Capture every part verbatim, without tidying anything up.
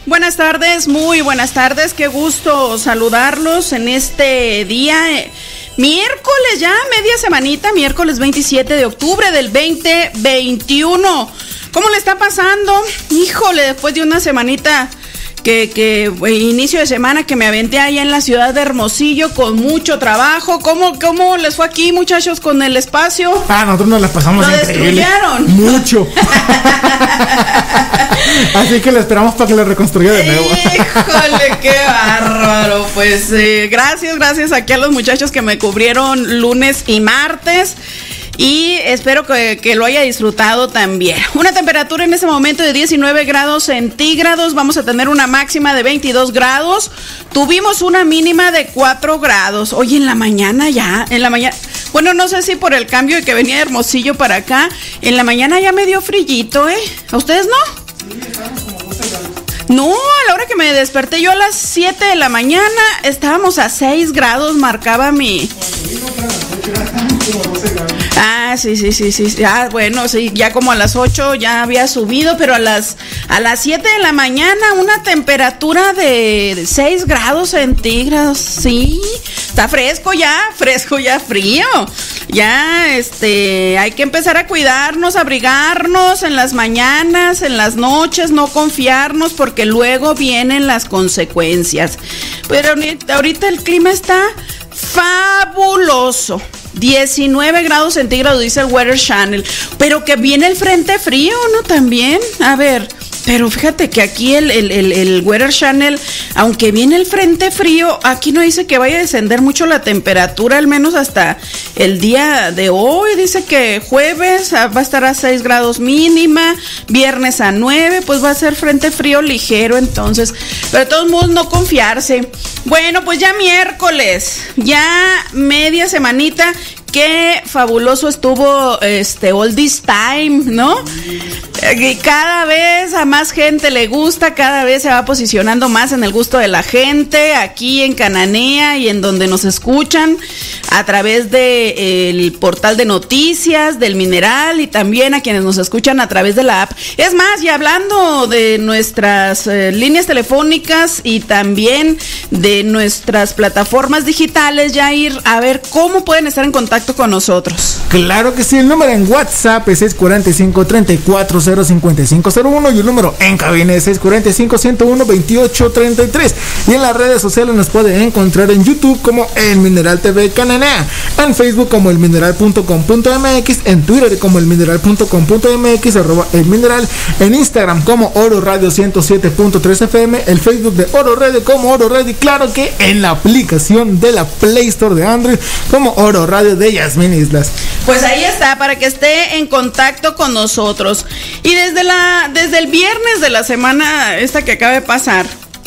Buenas tardes, muy buenas tardes, qué gusto saludarlos en este día, eh, miércoles ya, media semanita, miércoles veintisiete de octubre del veinte veintiuno. ¿Cómo le está pasando? Híjole, después de una semanita que, que inicio de semana que me aventé allá en la ciudad de Hermosillo con mucho trabajo. ¿Cómo, cómo les fue aquí, muchachos, con el espacio? Ah, nosotros nos la pasamos ¿Lo increíble. destruyeron? Mucho. Así que le esperamos para que lo reconstruya de nuevo. Híjole, qué bárbaro. Pues eh, gracias, gracias aquí a los muchachos que me cubrieron lunes y martes. Y espero que, que lo haya disfrutado también. Una temperatura en este momento de diecinueve grados centígrados. Vamos a tener una máxima de veintidós grados. Tuvimos una mínima de cuatro grados. Hoy en la mañana ya, en la mañana. Bueno, no sé si por el cambio de que venía de Hermosillo para acá. En la mañana ya me dio frillito, ¿eh? ¿A ustedes no? Sí, estamos como doce grados. No, a la hora que me desperté yo a las siete de la mañana estábamos a seis grados, marcaba mi... Ah, sí, sí, sí, sí. Ah, bueno, sí, ya como a las ocho ya había subido, pero a las a las siete de la mañana una temperatura de seis grados centígrados. Sí, está fresco ya, fresco ya, frío. Ya, este, hay que empezar a cuidarnos, abrigarnos en las mañanas, en las noches, no confiarnos porque luego vienen las consecuencias. Pero ahorita el clima está fabuloso. diecinueve grados centígrados dice el Weather Channel, pero que viene el frente frío, ¿no? También, a ver, pero fíjate que aquí el, el, el, el Weather Channel, aunque viene el frente frío, aquí no dice que vaya a descender mucho la temperatura, al menos hasta el día de hoy. Dice que jueves va a estar a seis grados mínima, viernes a nueve, pues va a ser frente frío ligero entonces, pero de todos modos no confiarse. Bueno, pues ya miércoles, ya media semanita. Qué fabuloso estuvo este All This Time, ¿no? Y cada vez a más gente le gusta, cada vez se va posicionando más en el gusto de la gente, aquí en Cananea y en donde nos escuchan a través del portal de noticias del Mineral y también a quienes nos escuchan a través de la app. Es más, y hablando de nuestras eh, líneas telefónicas y también de nuestras plataformas digitales, ya ir a ver cómo pueden estar en contacto con nosotros. Claro que sí, el número en WhatsApp es seis cuatro cinco, tres cuatro cero, cinco cinco cero uno y el número en cabina es seis cuatro cinco, uno cero uno, veintiocho treinta y tres. Y en las redes sociales nos pueden encontrar en YouTube como El Mineral T V Cananea, en Facebook como elmineral punto com punto m x, en Twitter como elmineral punto com punto m x, arroba El Mineral, en Instagram como Oro Radio ciento siete punto tres F M, el Facebook de Oro Radio como Oro Radio y claro que en la aplicación de la Play Store de Android como Oro Radio de Yasmín Islas. Pues ahí está, para que esté en contacto con nosotros. Y desde la desde el viernes de la semana esta que acaba de pasar,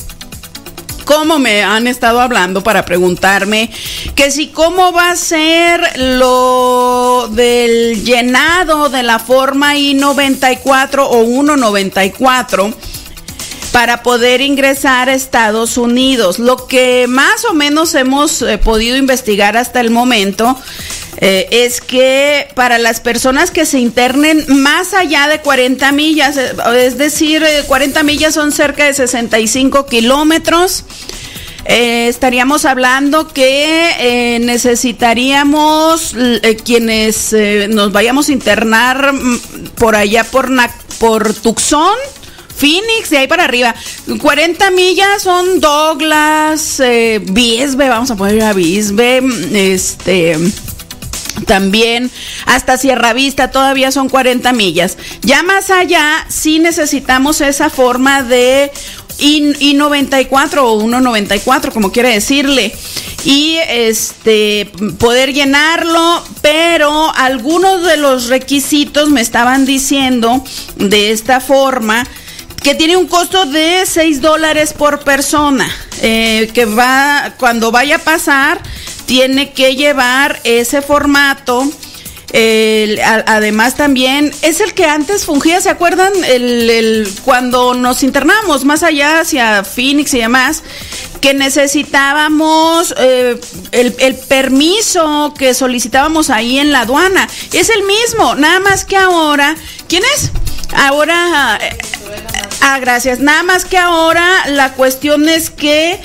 cómo me han estado hablando para preguntarme que si cómo va a ser lo del llenado de la forma I noventa y cuatro o uno noventa y cuatro para poder ingresar a Estados Unidos. Lo que más o menos hemos eh, podido investigar hasta el momento eh, es que para las personas que se internen más allá de cuarenta millas, eh, es decir, eh, cuarenta millas son cerca de sesenta y cinco kilómetros, Eh, estaríamos hablando que eh, necesitaríamos eh, quienes eh, nos vayamos a internar por allá por, por Tucson, Phoenix, de ahí para arriba. cuarenta millas son Douglas, eh, Bisbee, vamos a poner a Bisbee, este... también hasta Sierra Vista todavía son cuarenta millas. Ya más allá sí necesitamos esa forma de I noventa y cuatro o uno noventa y cuatro, como quiere decirle, y este poder llenarlo, pero algunos de los requisitos me estaban diciendo de esta forma que tiene un costo de seis dólares por persona, eh, que va, cuando vaya a pasar tiene que llevar ese formato. El, a, además también es el que antes fungía, ¿se acuerdan? El, el, cuando nos internamos más allá hacia Phoenix y demás, que necesitábamos eh, el, el permiso que solicitábamos ahí en la aduana. Es el mismo, nada más que ahora, ¿quién es? Ahora... Eh, Ah, gracias. Nada más que ahora la cuestión es que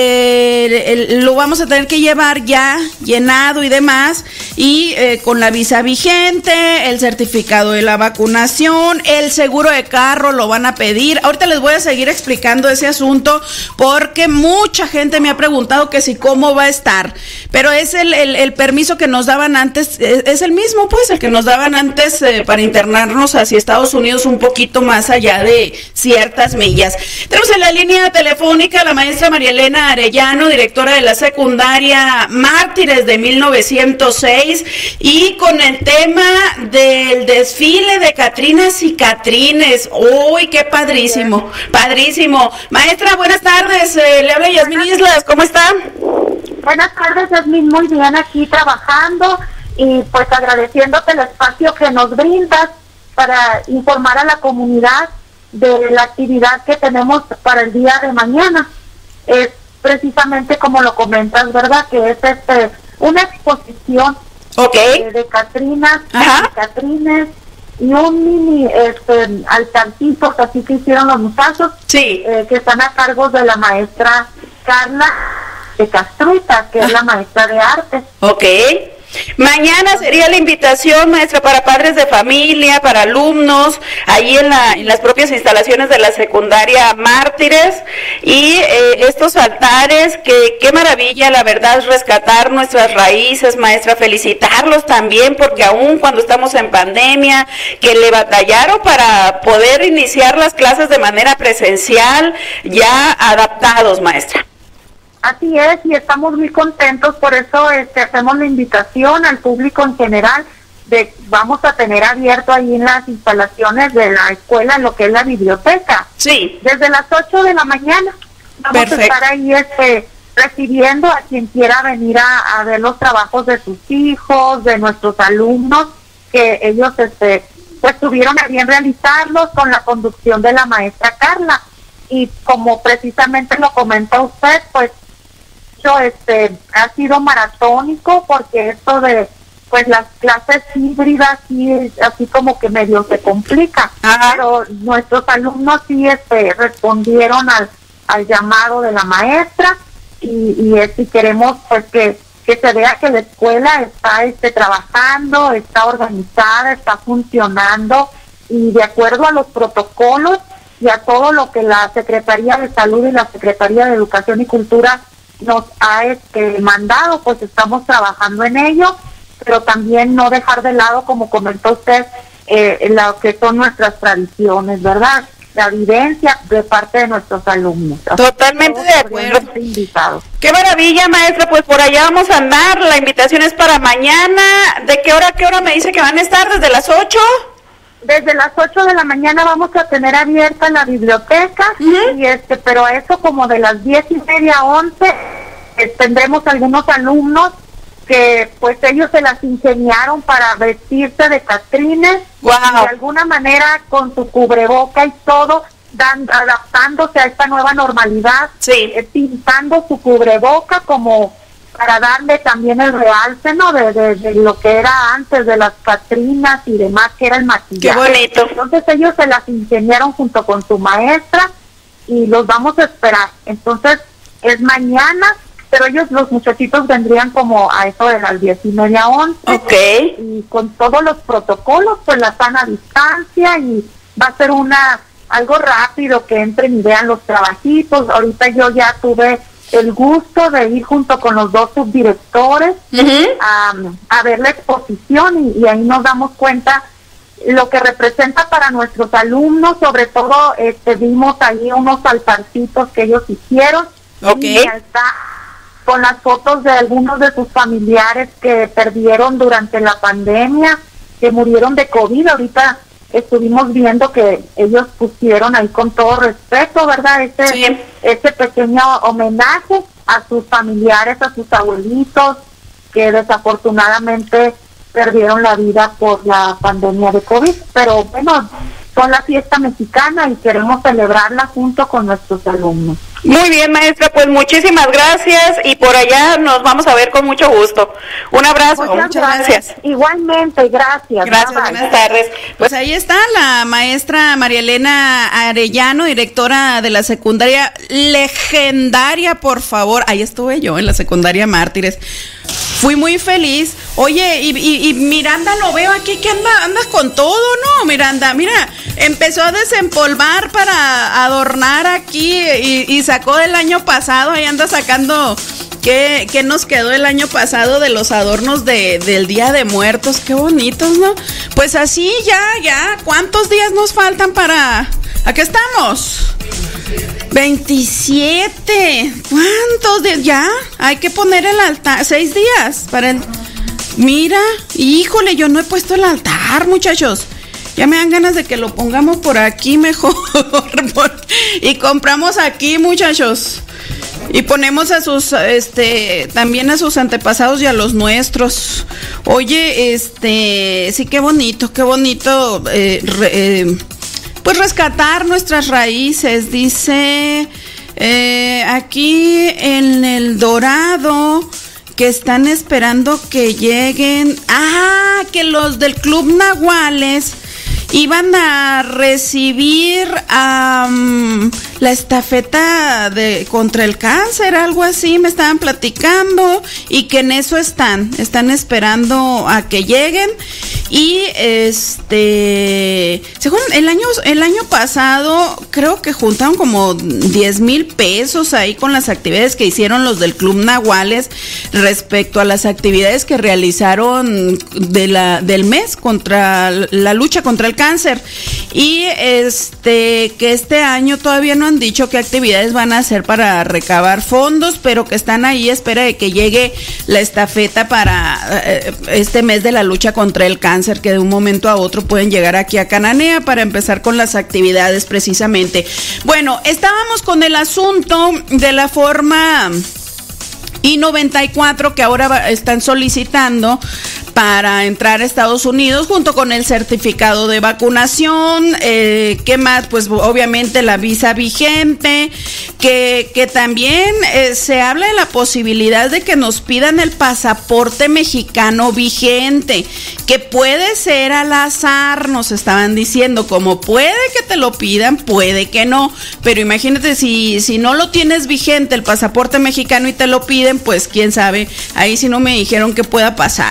eh, el, lo vamos a tener que llevar ya llenado y demás, y eh, con la visa vigente, el certificado de la vacunación, el seguro de carro lo van a pedir. Ahorita les voy a seguir explicando ese asunto porque mucha gente me ha preguntado que si cómo va a estar, pero es el, el, el permiso que nos daban antes, es, es el mismo pues, el que nos daban antes eh, para internarnos hacia Estados Unidos un poquito más allá de ciertas millas. Tenemos en la línea telefónica a la maestra María Elena Arellano, directora de la secundaria Mártires de mil novecientos seis, y con el tema del desfile de Catrinas y Catrines. ¡Uy, qué padrísimo! Padrísimo. Maestra, buenas tardes. Eh, le habla Yasmín Islas. ¿Cómo está? Buenas tardes, Yasmín. Muy bien, aquí trabajando y pues agradeciéndote el espacio que nos brindas para informar a la comunidad de la actividad que tenemos para el día de mañana. Es precisamente como lo comentas, ¿verdad? Que es este una exposición okay. de, de Catrinas, de Catrines y un mini este, altarcitos, así que hicieron los muchachos, sí. eh, que están a cargo de la maestra Carla de Castruita, que ah. es la maestra de arte. Ok. Mañana sería la invitación, maestra, para padres de familia, para alumnos, ahí en, la, en las propias instalaciones de la secundaria Mártires, y eh, estos altares, que qué maravilla, la verdad, es rescatar nuestras raíces, maestra, felicitarlos también, porque aún cuando estamos en pandemia, que le batallaron para poder iniciar las clases de manera presencial, ya adaptados, maestra. Así es, y estamos muy contentos, por eso este, hacemos la invitación al público en general, de vamos a tener abierto ahí en las instalaciones de la escuela lo que es la biblioteca. Sí. Desde las ocho de la mañana vamos Perfecto. a estar ahí este, recibiendo a quien quiera venir a, a ver los trabajos de sus hijos, de nuestros alumnos, que ellos este, pues tuvieron a bien realizarlos con la conducción de la maestra Carla. Y como precisamente lo comenta usted, pues este ha sido maratónico, porque esto de pues las clases híbridas sí así como que medio se complica. Ajá. Pero nuestros alumnos sí este respondieron al, al llamado de la maestra, y, y este, queremos pues que, que se vea que la escuela está este trabajando, está organizada, está funcionando, y de acuerdo a los protocolos y a todo lo que la Secretaría de Salud y la Secretaría de Educación y Cultura nos ha este, mandado, pues estamos trabajando en ello, pero también no dejar de lado, como comentó usted, eh, lo que son nuestras tradiciones, ¿verdad? La vivencia de parte de nuestros alumnos. Totalmente de acuerdo. Qué maravilla, maestra, pues por allá vamos a andar, la invitación es para mañana. ¿De qué hora a qué hora me dice que van a estar? ¿Desde las ocho? Desde las ocho de la mañana vamos a tener abierta la biblioteca, uh-huh. y este, pero a eso como de las diez y media, once, eh, tendremos algunos alumnos que pues ellos se las ingeniaron para vestirse de Catrines, wow. y de alguna manera con su cubreboca y todo, dan, adaptándose a esta nueva normalidad, sí. eh, pintando su cubreboca como para darle también el realce, ¿no? De, de, de lo que era antes de las Catrinas y demás, que era el maquillaje. Qué bonito. Entonces ellos se las ingeniaron junto con su maestra y los vamos a esperar. Entonces es mañana, pero ellos, los muchachitos, vendrían como a eso de las diez y media, once. Ok. Y con todos los protocolos, pues la sana distancia, y va a ser una algo rápido, que entren y vean los trabajitos. Ahorita yo ya tuve el gusto de ir junto con los dos subdirectores uh-huh. a, a ver la exposición, y, y ahí nos damos cuenta lo que representa para nuestros alumnos. Sobre todo este vimos ahí unos altarcitos que ellos hicieron, okay. y está con las fotos de algunos de sus familiares que perdieron durante la pandemia, que murieron de COVID. Ahorita estuvimos viendo que ellos pusieron ahí con todo respeto, ¿verdad? Este, sí. este pequeño homenaje a sus familiares, a sus abuelitos, que desafortunadamente perdieron la vida por la pandemia de COVID. Pero bueno, con la fiesta mexicana y queremos celebrarla junto con nuestros alumnos. Muy bien, maestra, pues muchísimas gracias y por allá nos vamos a ver con mucho gusto. Un abrazo, muchas, muchas gracias. gracias. Igualmente, gracias. Gracias, bye, buenas bye. tardes. Pues ahí está la maestra María Elena Arellano, directora de la secundaria legendaria, por favor. Ahí estuve yo en la secundaria Mártires. Fui muy feliz. Oye, y, y, y Miranda lo veo aquí que anda, andas con todo, ¿no, Miranda? Mira, empezó a desempolvar para adornar aquí y, y sacó del año pasado, ahí anda sacando qué, qué nos quedó el año pasado de los adornos de, del Día de Muertos. Qué bonitos, ¿no? Pues así ya, ya, ¿cuántos días nos faltan para...? Aquí estamos. veintisiete. ¿Cuántos días? Ya, hay que poner el altar. Seis días para el... Mira, híjole, yo no he puesto el altar, muchachos. Ya me dan ganas de que lo pongamos por aquí mejor. Y compramos aquí, muchachos. Y ponemos a sus, este, también a sus antepasados y a los nuestros. Oye, este, sí, qué bonito, qué bonito, eh, re, eh, pues rescatar nuestras raíces. Dice eh, aquí en El Dorado que están esperando que lleguen. Ah, que los del Club Nahuales iban a recibir um, la estafeta de contra el cáncer, algo así, me estaban platicando, y que en eso están, están esperando a que lleguen. Y este, según el año, el año pasado, creo que juntaron como diez mil pesos ahí con las actividades que hicieron los del Club Nahuales respecto a las actividades que realizaron de la, del mes contra la lucha contra el cáncer. Y este, que este año todavía no han dicho qué actividades van a hacer para recabar fondos, pero que están ahí a espera de que llegue la estafeta para eh, este mes de la lucha contra el cáncer, que de un momento a otro pueden llegar aquí a Cananea para empezar con las actividades precisamente. Bueno, estábamos con el asunto de la forma I noventa y cuatro que ahora están solicitando para entrar a Estados Unidos, junto con el certificado de vacunación. Eh, ¿Qué más? Pues obviamente la visa vigente, que, que también eh, se habla de la posibilidad de que nos pidan el pasaporte mexicano vigente, que puede ser al azar, nos estaban diciendo, como puede que te lo pidan, puede que no, pero imagínate si, si no lo tienes vigente el pasaporte mexicano y te lo piden, pues quién sabe, ahí sí no me dijeron que pueda pasar.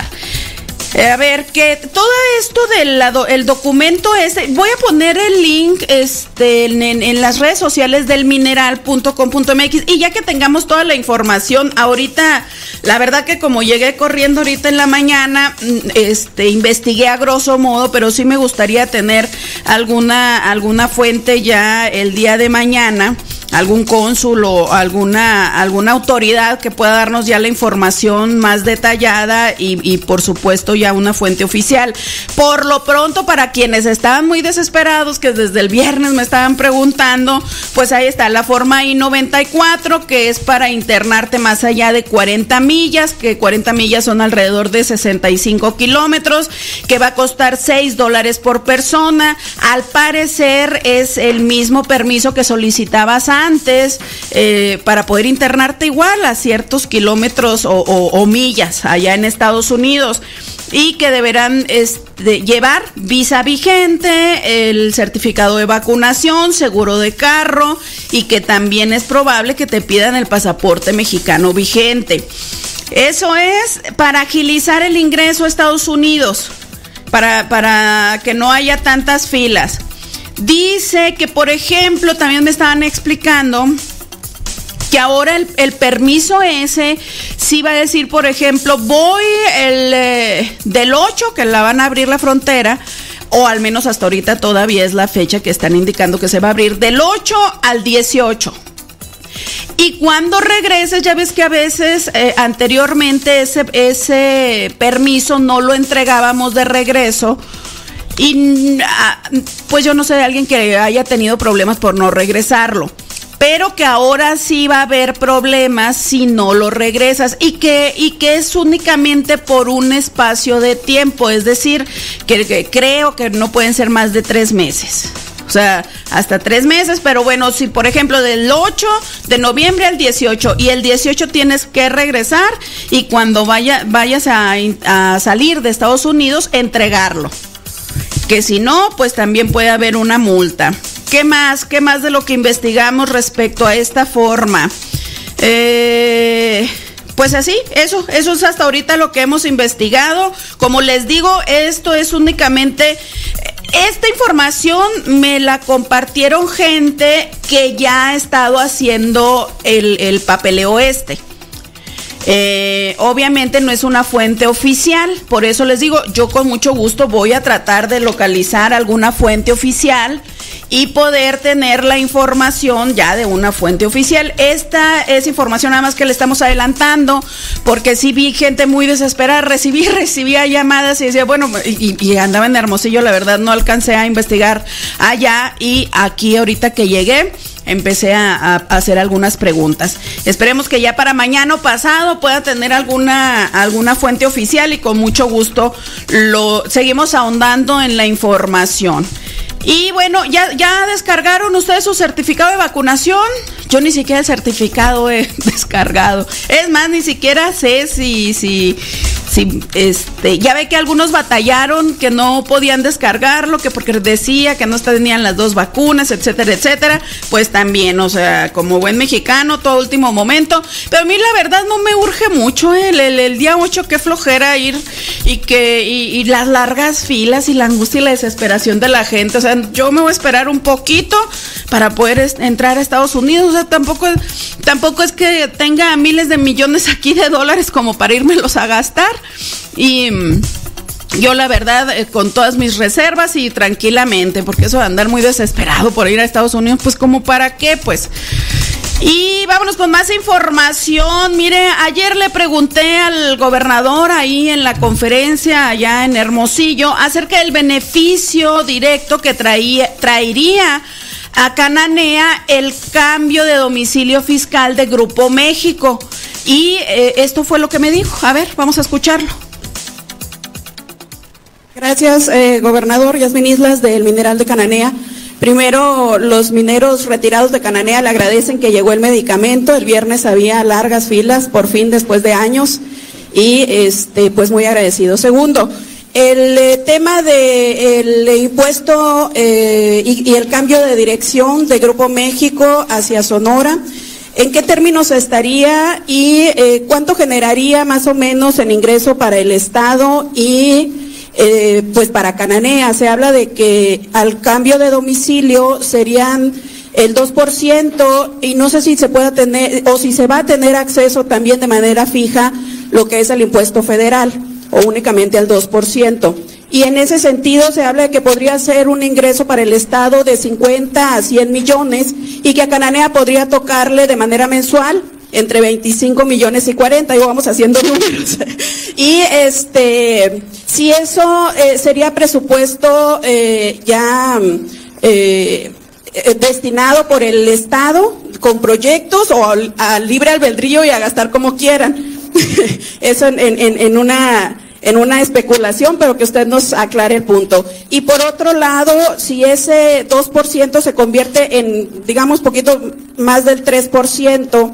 A ver, que todo esto del lado, el documento ese, voy a poner el link este, en, en las redes sociales del mineral punto com punto m x, y ya que tengamos toda la información, ahorita, la verdad que como llegué corriendo ahorita en la mañana, este, investigué a grosso modo, pero sí me gustaría tener alguna, alguna fuente ya el día de mañana, algún cónsul o alguna alguna autoridad que pueda darnos ya la información más detallada y, y por supuesto ya una fuente oficial. Por lo pronto, para quienes estaban muy desesperados, que desde el viernes me estaban preguntando, pues ahí está la forma I noventa y cuatro, que es para internarte más allá de cuarenta millas, que cuarenta millas son alrededor de sesenta y cinco kilómetros, que va a costar seis dólares por persona. Al parecer es el mismo permiso que solicitabas antes eh, para poder internarte igual a ciertos kilómetros o, o, o millas allá en Estados Unidos, y que deberán este, llevar visa vigente, el certificado de vacunación, seguro de carro, y que también es probable que te pidan el pasaporte mexicano vigente. Eso es para agilizar el ingreso a Estados Unidos, para, para que no haya tantas filas. Dice que, por ejemplo, también me estaban explicando que ahora el, el permiso ese sí va a decir, por ejemplo, voy el eh, del ocho, que la van a abrir la frontera, o al menos hasta ahorita todavía es la fecha que están indicando que se va a abrir, del ocho al dieciocho. Y cuando regreses, ya ves que a veces eh, anteriormente ese, ese permiso no lo entregábamos de regreso. Y pues yo no sé de alguien que haya tenido problemas por no regresarlo. pero que ahora sí va a haber problemas si no lo regresas y que, y que es únicamente por un espacio de tiempo, es decir, que, que creo que no pueden ser más de tres meses. O sea, hasta tres meses, pero bueno, si por ejemplo del ocho de noviembre al dieciocho y el dieciocho tienes que regresar y cuando vaya, vayas a, a salir de Estados Unidos, entregarlo. Que si no, pues también puede haber una multa. ¿Qué más? ¿Qué más de lo que investigamos respecto a esta forma? Eh... Pues así, eso, eso es hasta ahorita lo que hemos investigado. Como les digo, esto es únicamente, esta información me la compartieron gente que ya ha estado haciendo el, el papeleo este. Eh, obviamente no es una fuente oficial, por eso les digo, yo con mucho gusto voy a tratar de localizar alguna fuente oficial y poder tener la información ya de una fuente oficial. Esta es información nada más que le estamos adelantando, porque sí vi gente muy desesperada, recibí, recibía llamadas y decía, bueno, y, y andaba en Hermosillo, la verdad no alcancé a investigar allá, y aquí ahorita que llegué, empecé a, a hacer algunas preguntas. Esperemos que ya para mañana o pasado pueda tener alguna, alguna fuente oficial y con mucho gusto lo seguimos ahondando en la información. Y bueno, ¿ya, ya descargaron ustedes su certificado de vacunación? Yo ni siquiera el certificado he descargado. Es más, ni siquiera sé si, si, si este, ya ve que algunos batallaron que no podían descargarlo, que porque decía que no tenían las dos vacunas, etcétera, etcétera. Pues también, o sea, como buen mexicano, todo último momento. Pero a mí la verdad no me urge mucho, ¿eh? el, el, el día ocho, qué flojera ir y que y, y las largas filas y la angustia y la desesperación de la gente. O sea, yo me voy a esperar un poquito para poder es, entrar a Estados Unidos. O sea, tampoco, tampoco es que tenga miles de millones aquí de dólares como para irmelos a gastar. Y yo la verdad, eh, con todas mis reservas y tranquilamente, porque eso de andar muy desesperado por ir a Estados Unidos, pues como para qué, pues. Y vámonos con más información. Mire, ayer le pregunté al gobernador ahí en la conferencia allá en Hermosillo acerca del beneficio directo que traía, traería a Cananea el cambio de domicilio fiscal de Grupo México. Y eh, esto fue lo que me dijo. A ver, vamos a escucharlo. Gracias, eh, gobernador. Yasmín Islas, del Mineral de Cananea. Primero, los mineros retirados de Cananea le agradecen que llegó el medicamento. El viernes había largas filas, por fin, después de años, y este, pues muy agradecido. Segundo, el eh, tema de el impuesto eh, y, y el cambio de dirección de Grupo México hacia Sonora, ¿en qué términos estaría y eh, cuánto generaría más o menos en ingreso para el Estado y Eh, pues para Cananea? Se habla de que al cambio de domicilio serían el dos por ciento y no sé si se pueda tener o si se va a tener acceso también de manera fija lo que es el impuesto federal o únicamente al dos por ciento. Y en ese sentido se habla de que podría ser un ingreso para el Estado de cincuenta a cien millones y que a Cananea podría tocarle de manera mensual entre veinticinco millones y cuarenta, y vamos haciendo números. Y este, si eso eh, sería presupuesto eh, ya eh, eh, destinado por el Estado con proyectos o al, al libre albedrío y a gastar como quieran. Eso en, en, en una en una especulación, pero que usted nos aclare el punto. Y por otro lado, si ese dos por ciento se convierte en, digamos, poquito más del tres por ciento,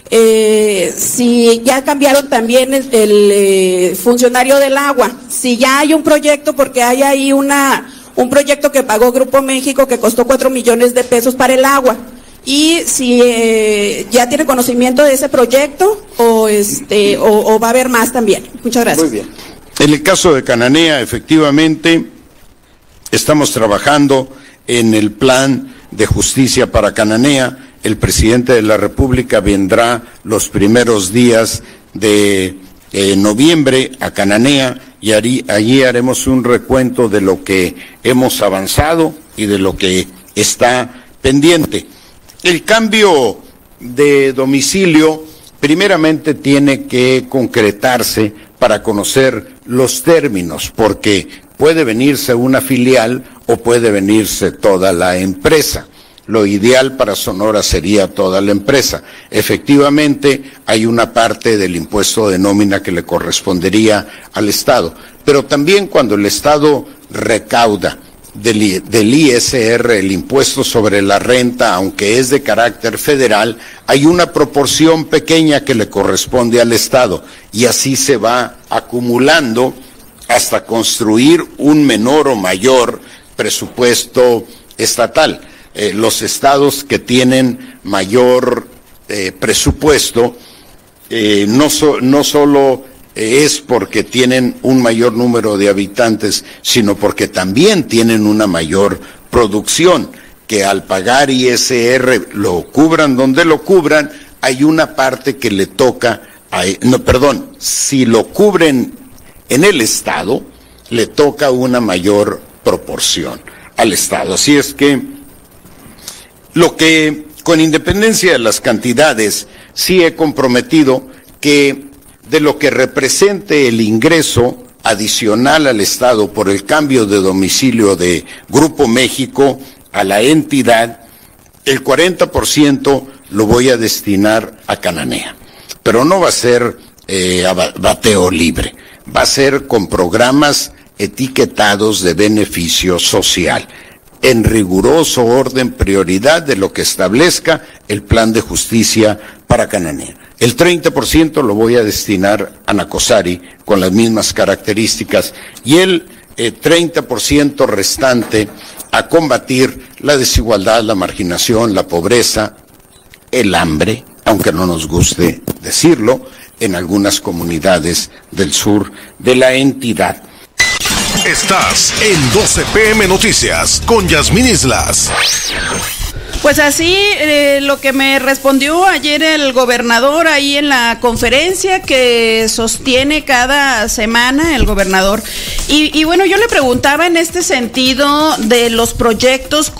Eh, si ya cambiaron también el, el eh, funcionario del agua, si ya hay un proyecto, porque hay ahí una un proyecto que pagó Grupo México que costó cuatro millones de pesos para el agua, y si eh, ya tiene conocimiento de ese proyecto o este o, o va a haber más también. Muchas gracias. Muy bien. En el caso de Cananea, efectivamente, estamos trabajando en el plan de justicia para Cananea. El presidente de la República vendrá los primeros días de eh, noviembre a Cananea y allí, allí haremos un recuento de lo que hemos avanzado y de lo que está pendiente. El cambio de domicilio primeramente tiene que concretarse para conocer los términos, porque puede venirse una filial o puede venirse toda la empresa. lo ideal para Sonora sería toda la empresa. Efectivamente, hay una parte del impuesto de nómina que le correspondería al Estado, pero también cuando el Estado recauda del, del I S R, el impuesto sobre la renta, aunque es de carácter federal, hay una proporción pequeña que le corresponde al Estado, y así se va acumulando hasta construir un menor o mayor presupuesto estatal. Eh, los estados que tienen mayor eh, presupuesto eh, no, so, no solo eh, es porque tienen un mayor número de habitantes, sino porque también tienen una mayor producción, que al pagar I S R lo cubran donde lo cubran, hay una parte que le toca, a, no, perdón, si lo cubren en el Estado, le toca una mayor proporción al Estado. Así es que lo que, con independencia de las cantidades, sí he comprometido que de lo que represente el ingreso adicional al Estado por el cambio de domicilio de Grupo México a la entidad, el cuarenta por ciento lo voy a destinar a Cananea. Pero no va a ser eh, a bateo libre, va a ser con programas etiquetados de beneficio social, en riguroso orden prioridad de lo que establezca el plan de justicia para Cananea. El treinta por ciento lo voy a destinar a Nacozari con las mismas características y el eh, treinta por ciento restante a combatir la desigualdad, la marginación, la pobreza, el hambre, aunque no nos guste decirlo, en algunas comunidades del sur de la entidad. Estás en doce pe eme Noticias con Yasmín Islas. Pues así, eh, lo que me respondió ayer el gobernador ahí en la conferencia que sostiene cada semana el gobernador. Y, y bueno, yo le preguntaba en este sentido de los proyectos,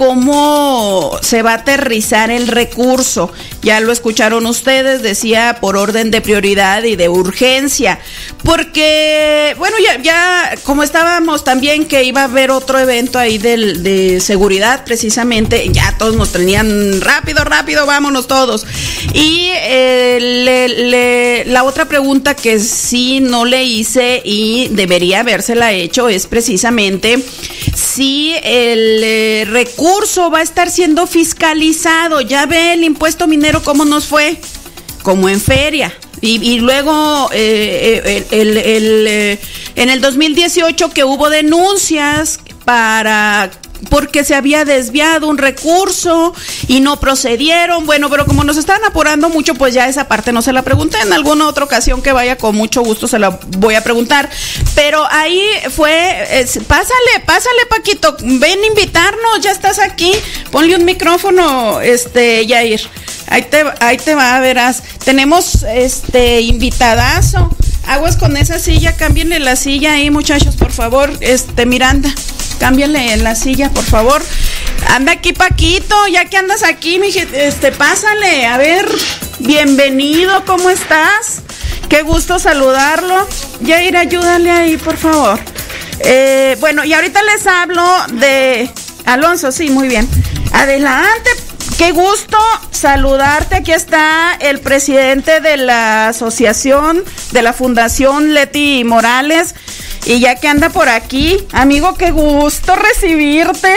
cómo se va a aterrizar el recurso. Ya lo escucharon ustedes, decía por orden de prioridad y de urgencia. Porque, bueno, ya, ya como estábamos también que iba a haber otro evento ahí del, de seguridad precisamente, ya todos nos tenían rápido, rápido, vámonos todos. Y eh, le, le, la otra pregunta que sí no le hice y debería habérsela hecho es precisamente si el eh, recurso va a estar siendo fiscalizado. Ya ve el impuesto minero cómo nos fue, como en feria. Y, y luego eh, el, el, el, eh, en el dos mil dieciocho que hubo denuncias para porque se había desviado un recurso y no procedieron. Bueno, pero como nos están apurando mucho, pues ya esa parte no se la pregunté. En alguna otra ocasión que vaya, con mucho gusto se la voy a preguntar. Pero ahí fue, es, pásale, pásale Paquito, ven a invitarnos, ya estás aquí, ponle un micrófono, este, Yair. Ahí te, ahí te va, verás. Tenemos este invitadazo. Aguas con esa silla, cámbienle la silla ahí, muchachos, por favor. Este, Miranda, cámbienle la silla, por favor. Anda aquí, Paquito, ya que andas aquí, mi, este, pásale. A ver, bienvenido, ¿cómo estás? Qué gusto saludarlo. Yair, ayúdale ahí, por favor. Eh, bueno, y ahorita les hablo de Alonso, sí, muy bien. Adelante. Qué gusto saludarte. Aquí está el presidente de la asociación, de la Fundación Leti Morales. Y ya que anda por aquí, amigo, qué gusto recibirte.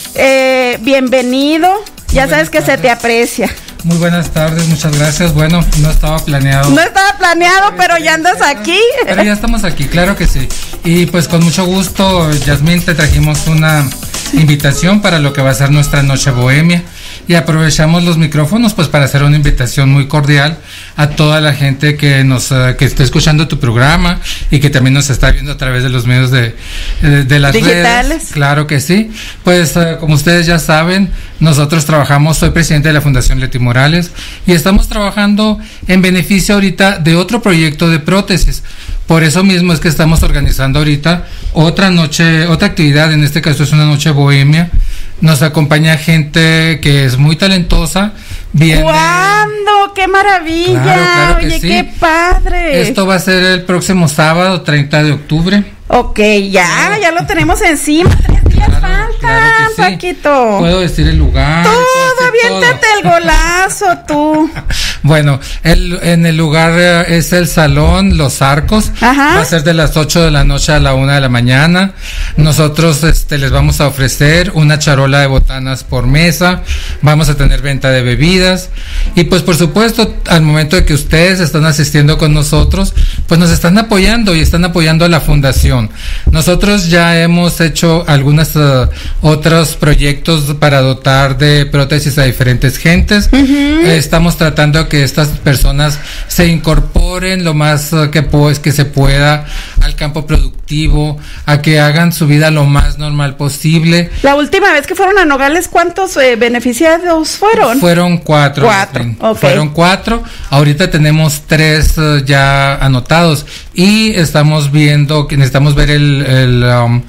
Eh, bienvenido. Muy ya sabes que tardes. Se te aprecia. Muy buenas tardes, muchas gracias. Bueno, no estaba planeado. No estaba planeado, pero ya andas aquí. Pero ya estamos aquí, claro que sí. Y pues con mucho gusto, Yasmín, te trajimos una invitación para lo que va a ser nuestra noche bohemia. Y aprovechamos los micrófonos pues para hacer una invitación muy cordial a toda la gente que nos uh, que esté escuchando tu programa y que también nos está viendo a través de los medios de, de, de las digitales. Redes. Claro que sí. Pues uh, como ustedes ya saben, nosotros trabajamos, soy presidente de la Fundación Leti Morales y estamos trabajando en beneficio ahorita de otro proyecto de prótesis. Por eso mismo es que estamos organizando ahorita otra noche, otra actividad, en este caso es una noche bohemia. Nos acompaña gente que es muy talentosa. Viene... ¿Cuándo? ¡Qué maravilla! Claro, claro que Oye, sí. ¡Qué padre! Esto va a ser el próximo sábado, treinta de octubre. Ok, ya, claro. Ya lo tenemos encima. Tres días claro, faltan, claro que sí. Paquito. Puedo decir el lugar. Todo, aviéntate el golazo tú. Bueno, el, en el lugar es el Salón Los Arcos. Ajá. Va a ser de las ocho de la noche a la una de la mañana. Nosotros este, les vamos a ofrecer una charola de botanas por mesa. Vamos a tener venta de bebidas. Y pues por supuesto, al momento de que ustedes están asistiendo con nosotros, pues nos están apoyando y están apoyando a la fundación. Nosotros ya hemos hecho algunos uh, otros proyectos para dotar de prótesis a diferentes gentes. Uh-huh. Eh, estamos tratando que estas personas se incorporen lo más uh, que, pues, que se pueda al campo productivo, a que hagan su vida lo más normal posible. La última vez que fueron a Nogales, ¿cuántos eh, beneficiados fueron? Fueron cuatro. Cuatro, okay. Fueron cuatro. Ahorita tenemos tres uh, ya anotados y estamos viendo que necesitamos ver el el, um,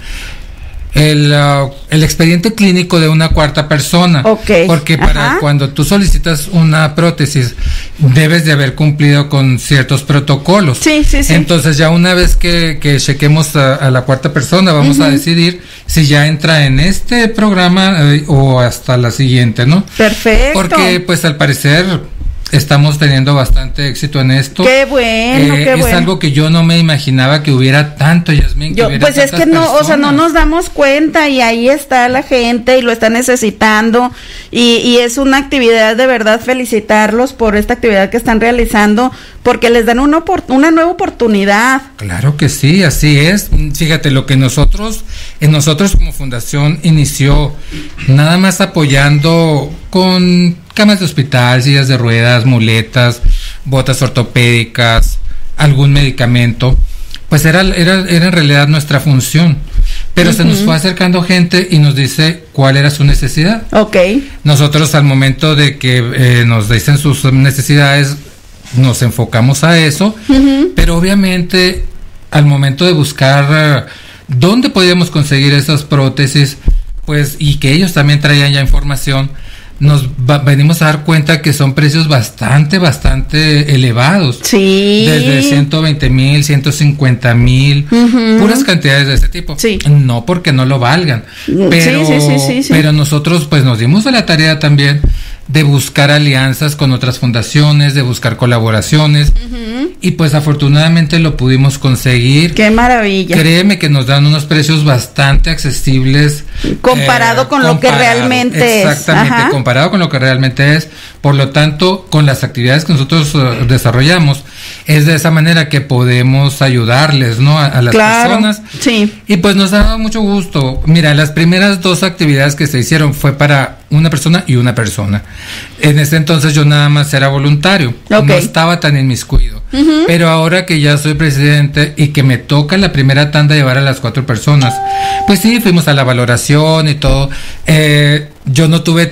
el, uh, el expediente clínico de una cuarta persona. Okay. Porque para Ajá. cuando tú solicitas una prótesis debes de haber cumplido con ciertos protocolos. Sí, sí, sí. Entonces ya una vez que, que chequemos a, a la cuarta persona vamos uh-huh. a decidir si ya entra en este programa eh, o hasta la siguiente, ¿no? Perfecto. Porque pues al parecer estamos teniendo bastante éxito en esto. Qué bueno, eh, qué es bueno. Es algo que yo no me imaginaba que hubiera tanto, Yasmín. Yo, pues es que no, personas. O sea, no nos damos cuenta y ahí está la gente y lo está necesitando y, y es una actividad de verdad, felicitarlos por esta actividad que están realizando porque les dan una, una nueva oportunidad. Claro que sí, así es. Fíjate, lo que nosotros, en nosotros como fundación inició nada más apoyando con camas de hospital, sillas de ruedas, muletas, botas ortopédicas, algún medicamento, pues era, era, era en realidad nuestra función. Pero uh-huh. se nos fue acercando gente y nos dice cuál era su necesidad. Ok. Nosotros al momento de que eh, nos dicen sus necesidades, nos enfocamos a eso, uh-huh. pero obviamente al momento de buscar uh, dónde podíamos conseguir esas prótesis, pues, y que ellos también traían ya información, nos va, venimos a dar cuenta que son precios bastante, bastante elevados. Sí. Desde ciento veinte mil, ciento cincuenta mil, uh-huh. puras cantidades de ese tipo. Sí. No porque no lo valgan, pero, sí, sí, sí, sí, sí. pero nosotros pues nos dimos a la tarea también de buscar alianzas con otras fundaciones, de buscar colaboraciones, uh-huh. y pues afortunadamente lo pudimos conseguir. ¡Qué maravilla! Créeme que nos dan unos precios bastante accesibles. Comparado eh, con comparado, lo que realmente exactamente, es. Exactamente, Ajá. comparado con lo que realmente es. Por lo tanto, con las actividades que nosotros uh, desarrollamos, es de esa manera que podemos ayudarles, ¿no? A, a las claro, personas. Sí. Y pues nos da mucho gusto. Mira, las primeras dos actividades que se hicieron fue para una persona y una persona. En ese entonces yo nada más era voluntario, okay. no estaba tan inmiscuido. Uh-huh. Pero ahora que ya soy presidente y que me toca la primera tanda llevar a las cuatro personas, pues sí, fuimos a la valoración y todo. Eh, yo no tuve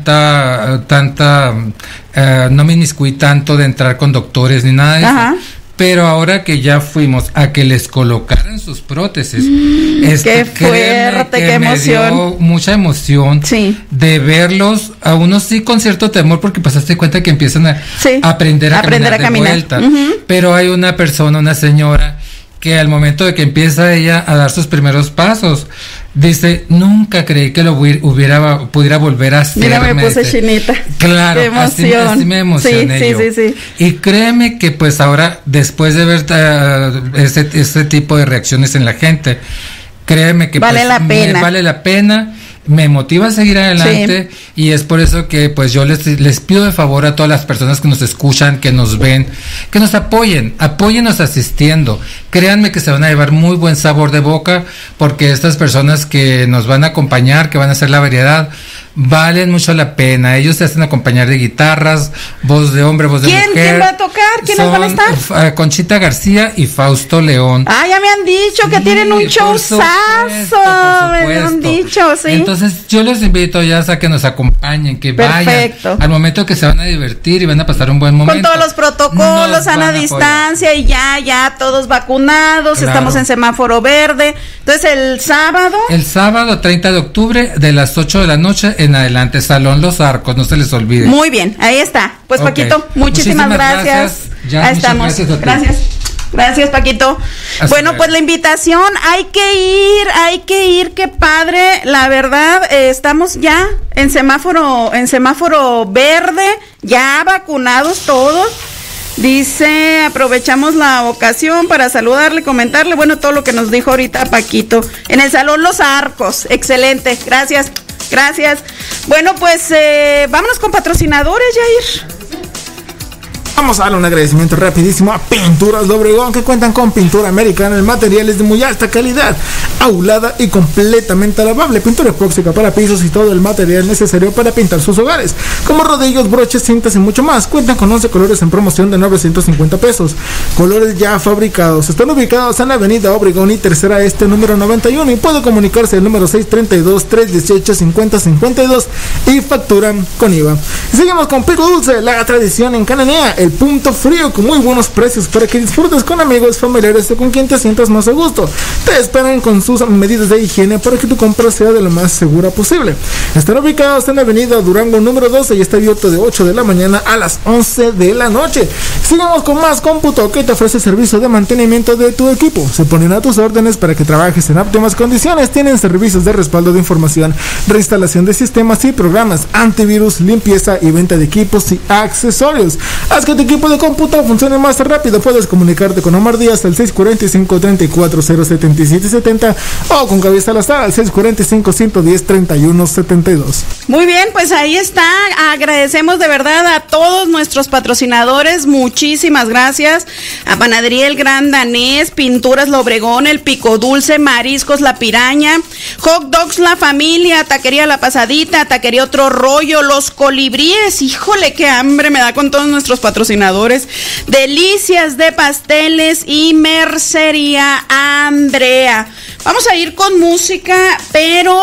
tanta, tanta, eh, no me inmiscuí tanto de entrar con doctores ni nada de Ajá. eso. Pero ahora que ya fuimos a que les colocaran sus prótesis, mm, este, qué fuerte, que qué me emoción. dio mucha emoción sí. de verlos, a unos sí con cierto temor, porque pasaste cuenta que empiezan a, sí. a aprender a aprender caminar, a caminar de vuelta. Uh-huh. Pero hay una persona, una señora, que al momento de que empieza ella a dar sus primeros pasos, dice, nunca creí que lo hubiera, pudiera volver a hacer. Mira, me puse chinita. Claro, qué emoción. Así, así me emocioné sí, yo. Sí, sí, sí. Y créeme que pues ahora, después de ver uh, este, este tipo de reacciones en la gente, créeme que vale pues, la pena. Me vale la pena. Me motiva a seguir adelante, sí. y es por eso que pues yo les, les pido de favor a todas las personas que nos escuchan, que nos ven, que nos apoyen, apóyennos asistiendo. Créanme que se van a llevar muy buen sabor de boca, porque estas personas que nos van a acompañar, que van a hacer la variedad, valen mucho la pena. Ellos se hacen acompañar de guitarras, voz de hombre, voz de ¿Quién? mujer. ¿Quién va a tocar? ¿Quiénes van a estar? Uh, Conchita García y Fausto León. Ah, ya me han dicho que sí, tienen un showzazo. Me han dicho, sí. Entonces yo les invito ya a que nos acompañen, que Perfecto. vayan al momento que se van a divertir y van a pasar un buen momento. Con todos los protocolos, sana distancia apoyar. Y ya, ya todos vacunados, claro. Estamos en semáforo verde. Entonces el sábado. El sábado treinta de octubre de las ocho de la noche en adelante, Salón Los Arcos, no se les olvide. Muy bien, ahí está. Pues okay. Paquito, muchísimas, muchísimas gracias. gracias. Ya, ahí estamos. Gracias. Gracias. Gracias, Paquito. Hasta bueno, bien. Pues la invitación, hay que ir, hay que ir, qué padre. La verdad, eh, estamos ya en semáforo, en semáforo verde, ya vacunados todos. Dice, aprovechamos la ocasión para saludarle, comentarle, bueno, todo lo que nos dijo ahorita Paquito. En el Salón Los Arcos, excelente, gracias, gracias. Bueno, pues eh, vámonos con patrocinadores, Jair. Vamos a darle un agradecimiento rapidísimo a Pinturas de Obregón, que cuentan con pintura americana en materiales de muy alta calidad, aulada y completamente lavable, pintura epóxica para pisos y todo el material necesario para pintar sus hogares, como rodillos, broches, cintas y mucho más. Cuentan con once colores en promoción de novecientos cincuenta pesos, colores ya fabricados. Están ubicados en la avenida Obregón y Tercera Este, número noventa y uno, y puede comunicarse al número seis tres dos, tres uno ocho, cinco cero cinco dos y facturan con I V A. Y seguimos con Pico Dulce, la tradición en Cananea, el punto frío con muy buenos precios para que disfrutes con amigos, familiares o con quien te sientas más a gusto. Te esperan con sus medidas de higiene para que tu compra sea de lo más segura posible. Están ubicados en la avenida Durango número doce y está abierto de ocho de la mañana a las once de la noche. Sigamos con más Cómputo, que te ofrece servicio de mantenimiento de tu equipo. Se ponen a tus órdenes para que trabajes en óptimas condiciones. Tienen servicios de respaldo de información, reinstalación de sistemas y programas, antivirus, limpieza y venta de equipos y accesorios. Haz que tu equipo de cómputo funcione más rápido. Puedes comunicarte con Omar Díaz al seis cuatro cinco, tres cuatro cero, siete siete siete cero o con Gaby Salazar al seis cuatro cinco, uno uno cero, tres uno siete dos. Muy bien, pues ahí está. Agradecemos de verdad a todos nuestros patrocinadores. Muchísimas gracias. A Panadería El Gran Danés, Pinturas La Obregón, El Pico Dulce, Mariscos La Piraña, Hot Dogs La Familia, Taquería La Pasadita, Taquería Otro Rollo, Los Colibríes. Híjole, qué hambre me da con todos nuestros patrocinadores. Delicias de Pasteles y Mercería Andrea. Vamos a ir con música, pero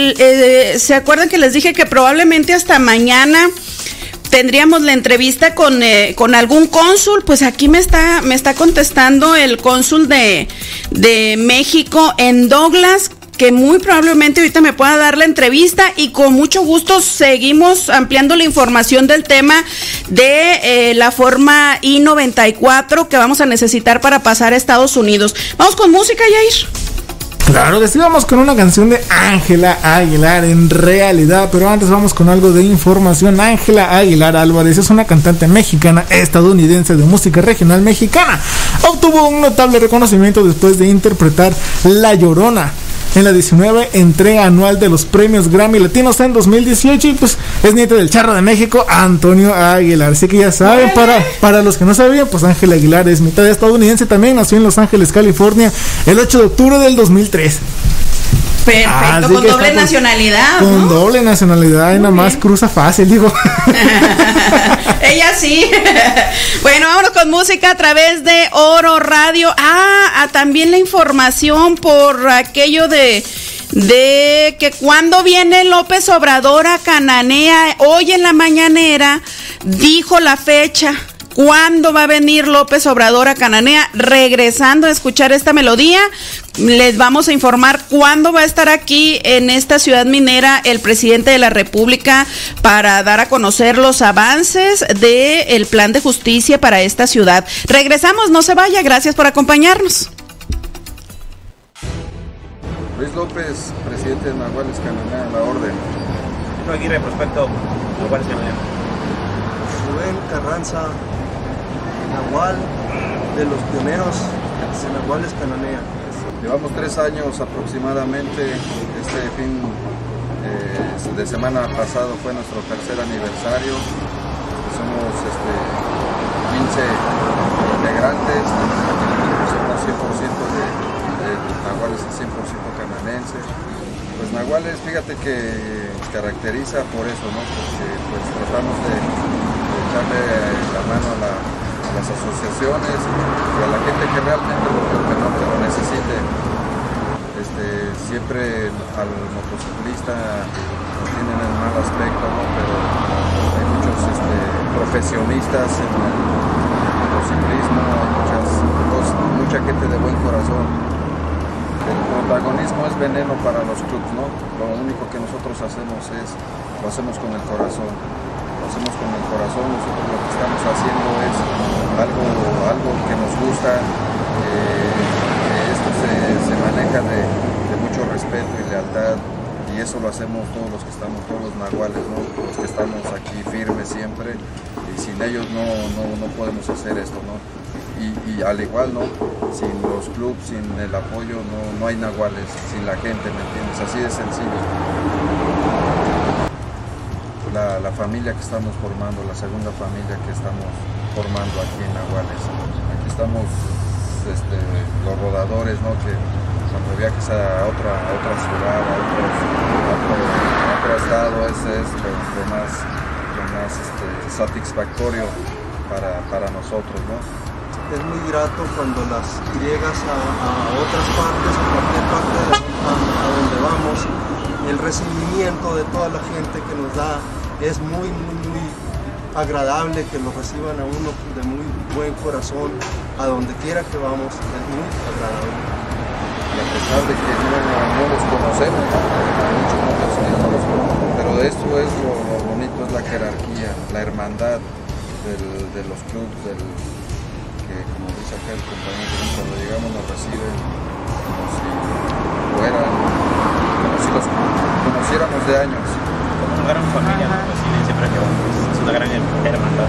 eh, ¿se acuerdan que les dije que probablemente hasta mañana tendríamos la entrevista con, eh, con algún cónsul? Pues aquí me está, me está contestando el cónsul de, de México en Douglas, que muy probablemente ahorita me pueda dar la entrevista, y con mucho gusto seguimos ampliando la información del tema de eh, la forma I noventa y cuatro que vamos a necesitar para pasar a Estados Unidos. Vamos con música, Yair. Claro que sí, vamos con una canción de Ángela Aguilar en realidad, pero antes vamos con algo de información. Ángela Aguilar Álvarez es una cantante mexicana estadounidense de música regional mexicana. Obtuvo un notable reconocimiento después de interpretar La Llorona en la diecinueve entrega anual de los premios Grammy Latinos en dos mil dieciocho, y pues es nieta del Charro de México, Antonio Aguilar. Así que ya saben, para, para los que no sabían, pues Ángela Aguilar es mitad estadounidense también, nació en Los Ángeles, California, el ocho de octubre del dos mil tres. Perfecto, así con doble pues, nacionalidad, Con ¿no? doble nacionalidad, y nada más cruza fácil, digo. Ella sí. Bueno, vámonos con música a través de Oro Radio. Ah, ah, también la información por aquello de... de que cuando viene López Obrador a Cananea. Hoy en la mañanera dijo la fecha. ¿Cuándo va a venir López Obrador a Cananea? Regresando a escuchar esta melodía, les vamos a informar cuándo va a estar aquí en esta ciudad minera el presidente de la República para dar a conocer los avances del plan de justicia para esta ciudad. Regresamos, no se vaya, gracias por acompañarnos. Luis López, presidente de Nahuales Cananea, la orden. Aguirre, prospecto, Nahuales Cananea. Joel Carranza, Nahual, de los pioneros de Nahuales Cananea. Llevamos tres años aproximadamente. Este fin eh, de semana pasado fue nuestro tercer aniversario. Somos este, quince integrantes, somos cien por ciento de, de Nahuales y cien por ciento cananense. Pues Nahuales, fíjate que caracteriza por eso, ¿no? Porque pues tratamos de, de echarle la mano a, la, a las asociaciones y a la gente que realmente lo, que no lo necesite. Este, siempre al motociclista lo tienen en mal aspecto, ¿no? Pero hay muchos este, profesionistas en el motociclismo, hay muchas, mucha gente de buen corazón. El protagonismo es veneno para los clubs, ¿no? Lo único que nosotros hacemos es, lo hacemos con el corazón, lo hacemos con el corazón. Nosotros lo que estamos haciendo es algo, algo que nos gusta, eh, esto se, se maneja de, de mucho respeto y lealtad, y eso lo hacemos todos los que estamos, todos los nahuales, ¿no? Los que estamos aquí firmes siempre, y sin ellos no, no, no podemos hacer esto, ¿no? Y, y al igual, ¿no? Sin los clubes, sin el apoyo, no, no hay nahuales, sin la gente, ¿me entiendes? Así de sencillo. La, la familia que estamos formando, la segunda familia que estamos formando aquí en Nahuales. Aquí estamos este, los rodadores, ¿no? Que cuando viajes a otra, a otra ciudad, a, otros, a, otro, a otro estado, ese es lo, lo más, lo más este, satisfactorio para, para nosotros, ¿no? Es muy grato cuando las llegas a, a otras partes, a cualquier parte de la, a, a donde vamos, el recibimiento de toda la gente que nos da es muy, muy, muy agradable, que lo reciban a uno de muy buen corazón, a donde quiera que vamos, es muy agradable. Y a pesar de que no, no los conocemos, muchos no los, no los conocemos, pero esto es lo, lo bonito, es la jerarquía, la hermandad del, de los clubes, del, que como dice acá el compañero, cuando llegamos nos reciben como si fueran, como si los conociéramos de años. Una gran familia, ¿no? Así siempre que vamos, es una gran hermandad.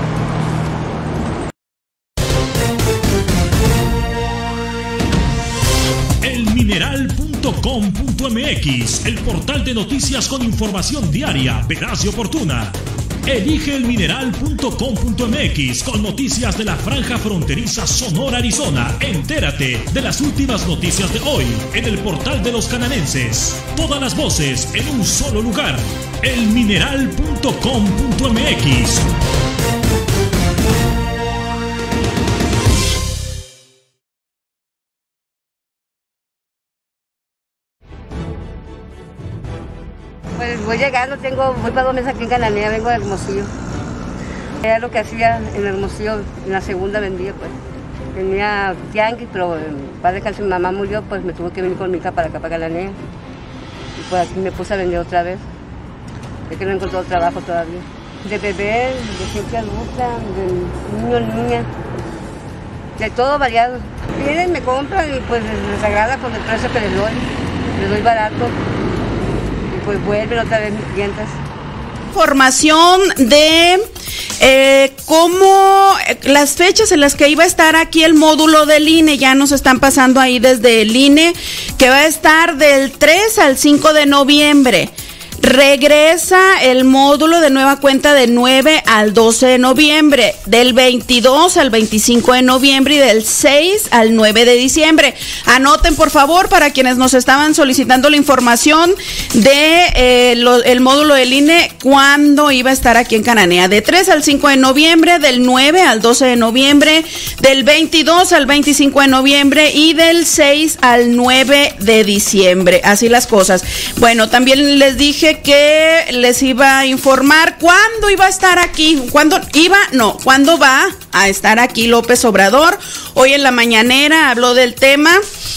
el mineral punto com punto m x, el portal de noticias con información diaria, veraz y oportuna. Elige el mineral punto com punto m x con noticias de la franja fronteriza Sonora, Arizona. Entérate de las últimas noticias de hoy en el portal de los cananenses. Todas las voces en un solo lugar. el mineral punto com punto m x. Pues voy llegando, tengo, voy para dos meses aquí en Cananea, vengo de Hermosillo. Era lo que hacía en Hermosillo, en la segunda vendía, pues. Tenía tianguis, pero el padre que su mamá murió, pues me tuvo que venir con mi hija para acá, para Cananea. Y pues aquí me puse a vender otra vez. Es que no he encontrado trabajo todavía. De bebé, de gente adulta, de niño, niña, de todo variado. Vienen, me compran y pues les agrada con el precio que les doy. Les doy barato. Pues vuelven otra vez mis clientes. Información de eh, cómo eh, las fechas en las que iba a estar aquí el módulo del I N E, ya nos están pasando ahí desde el I N E, que va a estar del tres al cinco de noviembre. Regresa el módulo de nueva cuenta del nueve al doce de noviembre, del veintidós al veinticinco de noviembre y del seis al nueve de diciembre. Anoten por favor para quienes nos estaban solicitando la información de eh, lo, el módulo del I N E, cuándo iba a estar aquí en Cananea. De tres al cinco de noviembre, del nueve al doce de noviembre, del veintidós al veinticinco de noviembre y del seis al nueve de diciembre. Así las cosas. Bueno, también les dije que les iba a informar cuándo iba a estar aquí, cuándo iba, no, cuándo va a estar aquí López Obrador. Hoy en la mañanera habló del tema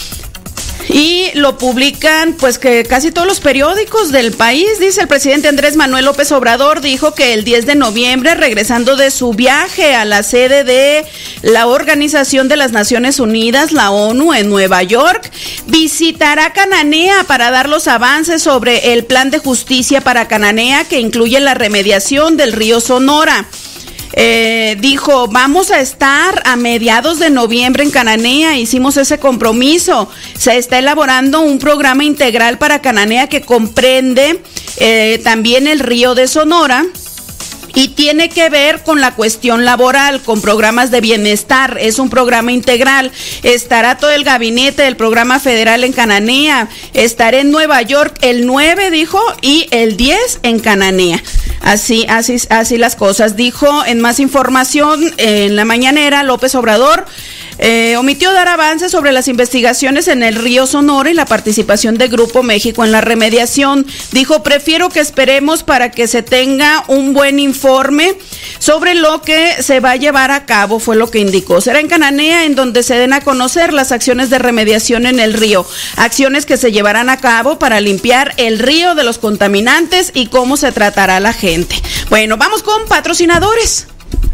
y lo publican pues que casi todos los periódicos del país. Dice el presidente Andrés Manuel López Obrador, dijo que el diez de noviembre, regresando de su viaje a la sede de la Organización de las Naciones Unidas, la ONU, en Nueva York, visitará Cananea para dar los avances sobre el plan de justicia para Cananea, que incluye la remediación del río Sonora. Eh, dijo, vamos a estar a mediados de noviembre en Cananea, hicimos ese compromiso. Se está elaborando un programa integral para Cananea que comprende eh, también el río de Sonora y tiene que ver con la cuestión laboral, con programas de bienestar. Es un programa integral. Estará todo el gabinete del programa federal en Cananea. Estaré en Nueva York el nueve, dijo, y el diez en Cananea. Así, así, así las cosas. Dijo en más información en la mañanera, López Obrador eh, omitió dar avances sobre las investigaciones en el río Sonora y la participación de Grupo México en la remediación. Dijo, prefiero que esperemos para que se tenga un buen informe sobre lo que se va a llevar a cabo, fue lo que indicó. Será en Cananea en donde se den a conocer las acciones de remediación en el río, acciones que se llevarán a cabo para limpiar el río de los contaminantes y cómo se tratará a la gente. Bueno, vamos con patrocinadores.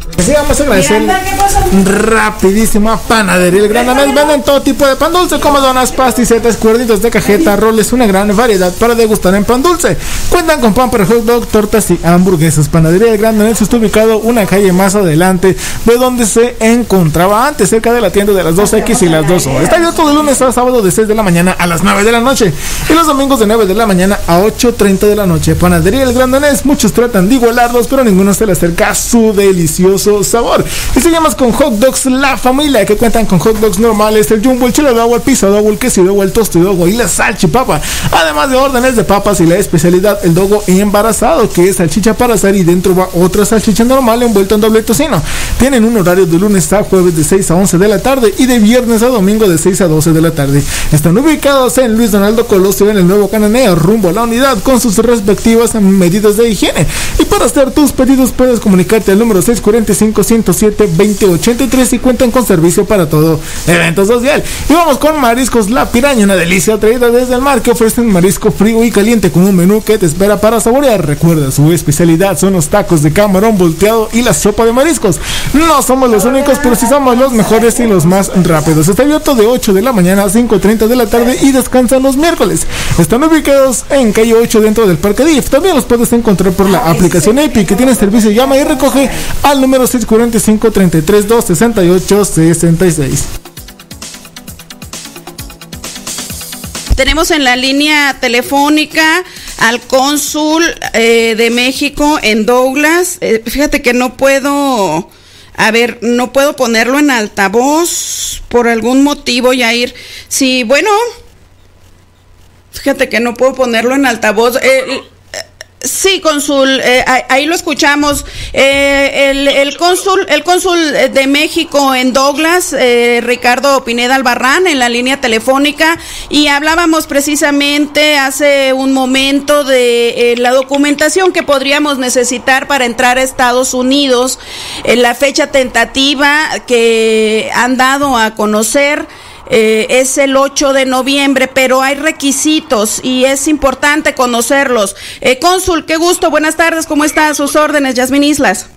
Sí, vamos a agradecer rapidísimo a Panadería El Gran Danés. Venden todo tipo de pan dulce como donas, pasticetas, cuerditos de cajeta, roles, una gran variedad para degustar en pan dulce. Cuentan con pan para hot dog, tortas y hamburguesas. Panadería El Gran Danés está ubicado una calle más adelante de donde se encontraba antes, cerca de la tienda de las dos equis y las dos O. Está abierto de lunes a sábado de seis de la mañana a las nueve de la noche y los domingos de nueve de la mañana a ocho treinta de la noche. Panadería El Gran Danés, muchos tratan de igualarlos, pero ninguno se le acerca a su delicioso sabor. Y seguimos con Hot Dogs La Familia, que cuentan con hot dogs normales, el jumbo, el chile de agua, el pizza de agua, el queso de agua, el tosto de agua y la salchipapa, además de órdenes de papas y la especialidad, el dogo embarazado, que es salchicha para asar y dentro va otra salchicha normal envuelta en doble tocino. Tienen un horario de lunes a jueves de seis a once de la tarde y de viernes a domingo de seis a doce de la tarde. Están ubicados en Luis Donaldo Colosio, en el Nuevo Cananea, rumbo a la unidad, con sus respectivas medidas de higiene. Y para hacer tus pedidos puedes comunicarte al número seis cuatro cinco, ciento siete, veinte ochenta y tres y cuentan con servicio para todo evento social. Y vamos con Mariscos La Piraña, una delicia traída desde el mar, que ofrecen marisco frío y caliente con un menú que te espera para saborear. Recuerda, su especialidad son los tacos de camarón volteado y la sopa de mariscos. No somos los únicos, pero sí somos los mejores y los más rápidos. Está abierto de ocho de la mañana a cinco treinta de la tarde y descansan los miércoles. Están ubicados en calle ocho dentro del Parque D I F. También los puedes encontrar por la aplicación Epic, que tiene servicio llama y recoge al número seis cuatro cinco, treinta y tres, dos sesenta y ocho, sesenta y seis. Tenemos en la línea telefónica al cónsul eh, de México en Douglas. Eh, fíjate que no puedo, a ver, no puedo ponerlo en altavoz por algún motivo, Yair. Sí, bueno, fíjate que no puedo ponerlo en altavoz. Eh, Sí, cónsul, eh, ahí lo escuchamos. Eh, el, el cónsul, el cónsul de México en Douglas, eh, Ricardo Pineda Albarrán, en la línea telefónica, y hablábamos precisamente hace un momento de eh, la documentación que podríamos necesitar para entrar a Estados Unidos. Eh, la fecha tentativa que han dado a conocer Eh, es el ocho de noviembre, pero hay requisitos y es importante conocerlos. Eh, cónsul, qué gusto, buenas tardes, ¿cómo está? A sus órdenes, Yasmín Islas.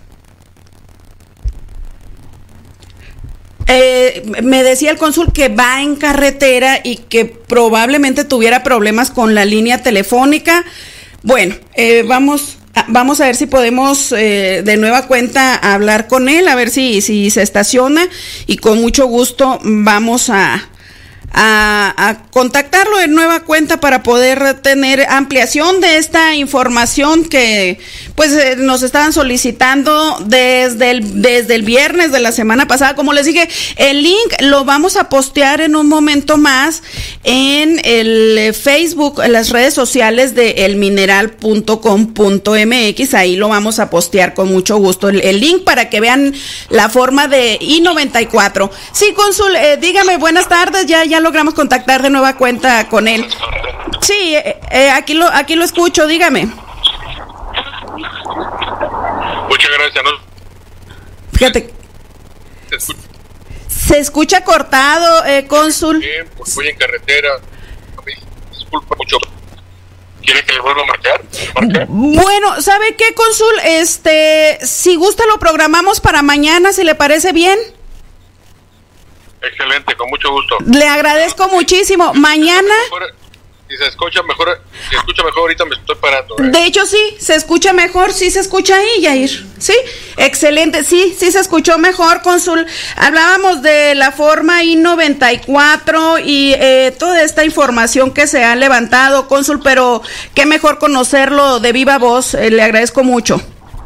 Eh, me decía el cónsul que va en carretera y que probablemente tuviera problemas con la línea telefónica. Bueno, eh, vamos... Vamos a ver si podemos eh, de nueva cuenta hablar con él, a ver si, si se estaciona, y con mucho gusto vamos a, a, a contactarlo de nueva cuenta para poder tener ampliación de esta información que pues eh, nos estaban solicitando desde el, desde el viernes de la semana pasada. Como les dije, el link lo vamos a postear en un momento más en el Facebook, en las redes sociales de el mineral punto com punto m x. Ahí lo vamos a postear con mucho gusto, el, el link, para que vean la forma de I noventa y cuatro. Sí, cónsul, eh, dígame, buenas tardes, ya, ya logramos contactar de nueva cuenta con él. Sí, eh, eh, aquí lo, aquí lo escucho, dígame. Muchas gracias, ¿no? Fíjate. Se escucha, Se escucha cortado, eh, cónsul. bien, pues voy en carretera. Disculpa mucho. ¿Quiere que le vuelva a marcar? ¿Marcar? Bueno, ¿sabe qué, cónsul? Este, si gusta lo programamos para mañana, si le parece bien. Excelente, con mucho gusto. Le agradezco muchísimo. Mañana. Si se escucha mejor, si se escucha mejor, ahorita me estoy parando. ¿eh? De hecho, sí, se escucha mejor, sí se escucha ahí, Yair. Sí, excelente, sí, sí se escuchó mejor, cónsul. Hablábamos de la forma I noventa y cuatro y eh, toda esta información que se ha levantado, cónsul, pero qué mejor conocerlo de viva voz, eh, le agradezco mucho.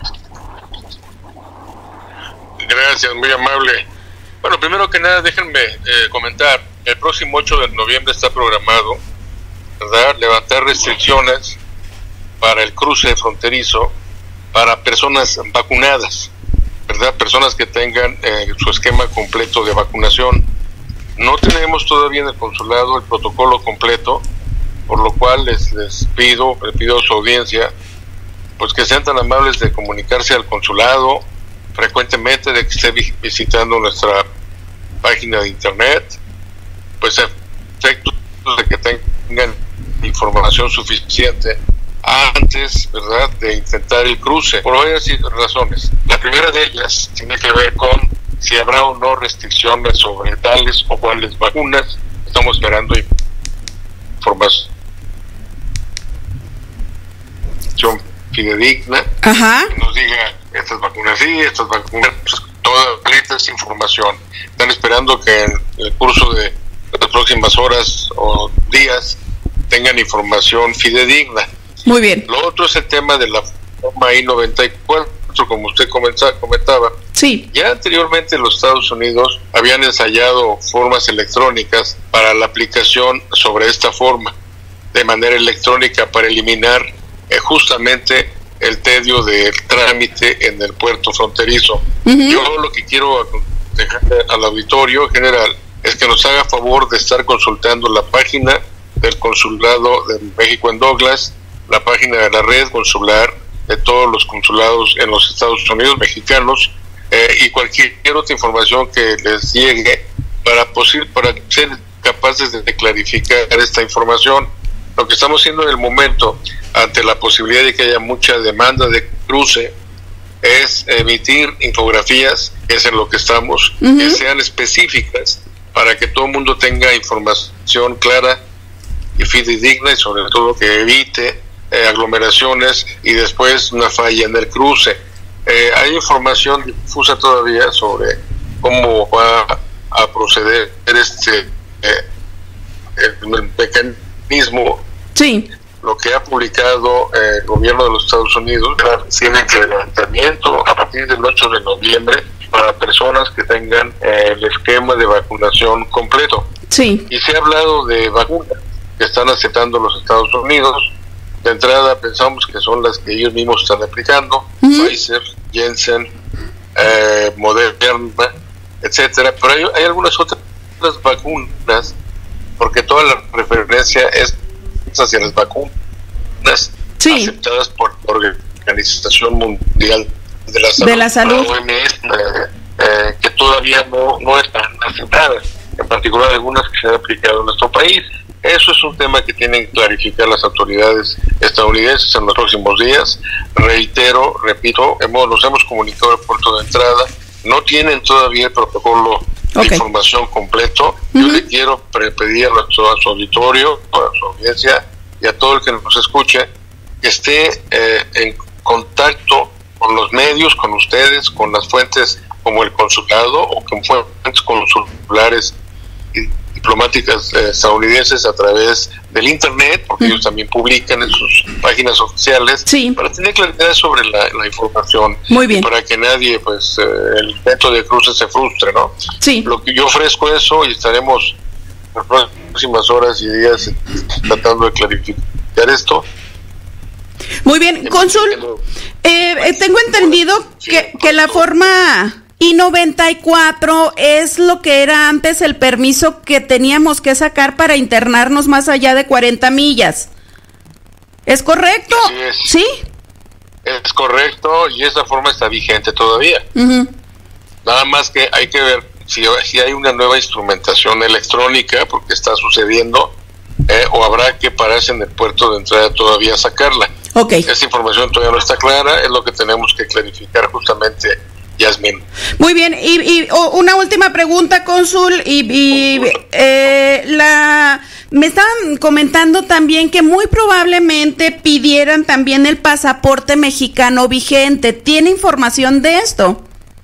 Gracias, muy amable. Bueno, primero que nada, déjenme eh, comentar, el próximo ocho de noviembre está programado, ¿verdad?, levantar restricciones para el cruce fronterizo para personas vacunadas, ¿verdad?, personas que tengan eh, su esquema completo de vacunación. No tenemos todavía en el consulado el protocolo completo, por lo cual les, les pido, les pido a su audiencia, pues que sean tan amables de comunicarse al consulado frecuentemente, de que esté visitando nuestra página de internet, pues a efectos de que tengan información suficiente antes, ¿verdad?, de intentar el cruce, por varias razones. La primera de ellas tiene que ver con si habrá o no restricciones sobre tales o cuáles vacunas. Estamos esperando información fidedigna, Ajá. que nos diga estas vacunas sí, estas vacunas, pues, toda esta información. Están esperando que en el curso de las próximas horas o días tengan información fidedigna. Muy bien. Lo otro es el tema de la forma I noventa y cuatro, como usted comentaba. Sí. Ya anteriormente los Estados Unidos habían ensayado formas electrónicas para la aplicación sobre esta forma, de manera electrónica, para eliminar eh, justamente el tedio del trámite en el puerto fronterizo. Uh-huh. Yo lo que quiero dejar al auditorio general es que nos haga favor de estar consultando la página del Consulado de México en Douglas, la página de la red consular de todos los consulados en los Estados Unidos mexicanos, eh, y cualquier otra información que les llegue para, posi- para ser capaces de, de clarificar esta información. Lo que estamos haciendo en el momento, ante la posibilidad de que haya mucha demanda de cruce, es emitir infografías, que es en lo que estamos, uh-huh. que sean específicas para que todo el mundo tenga información clara y fidedigna, y sobre todo que evite eh, aglomeraciones y después una falla en el cruce. Eh, hay información difusa todavía sobre cómo va a proceder este eh, el, el mecanismo. Sí. Lo que ha publicado eh, el gobierno de los Estados Unidos tiene que levantamiento a partir del ocho de noviembre para personas que tengan eh, el esquema de vacunación completo. Sí. Y se ha hablado de vacunas que están aceptando los Estados Unidos. De entrada pensamos que son las que ellos mismos están aplicando, uh-huh. Pfizer, Janssen, eh, Moderna, etcétera. Pero hay, hay algunas otras vacunas, porque toda la referencia es hacia las vacunas sí. aceptadas por la Organización Mundial de la Salud, de la salud. La O M S, eh, eh, que todavía no, no están aceptadas, en particular algunas que se han aplicado en nuestro país. Eso es un tema que tienen que clarificar las autoridades estadounidenses en los próximos días. Reitero, repito, hemos, nos hemos comunicado al puerto de entrada, no tienen todavía el protocolo okay. de información completo. Uh-huh. Yo le quiero pedir a, nuestro, a su auditorio, a su audiencia y a todo el que nos escuche, que esté eh, en contacto con los medios, con ustedes, con las fuentes como el consulado o con fuentes consulares y diplomáticas eh, estadounidenses a través del internet, porque uh-huh. ellos también publican en sus páginas oficiales, sí. para tener claridad sobre la, la información. Muy bien. Para que nadie, pues, eh, el intento de cruce se frustre, ¿no? Sí. Lo que yo ofrezco eso, y estaremos en las próximas horas y días tratando de clarificar esto. Muy bien, cónsul, eh, eh, tengo entendido que, que la forma I noventa y cuatro es lo que era antes el permiso que teníamos que sacar para internarnos más allá de cuarenta millas. ¿Es correcto? Así es. ¿Sí? Es correcto, y esa forma está vigente todavía. Uh-huh. Nada más que hay que ver si, si hay una nueva instrumentación electrónica, porque está sucediendo, eh, o habrá que pararse en el puerto de entrada todavía a sacarla. Okay. Esa información todavía no está clara, es lo que tenemos que clarificar justamente, Yasmín. Muy bien, y, y oh, una última pregunta, cónsul, y, y eh, la me estaban comentando también que muy probablemente pidieran también el pasaporte mexicano vigente. ¿Tiene información de esto?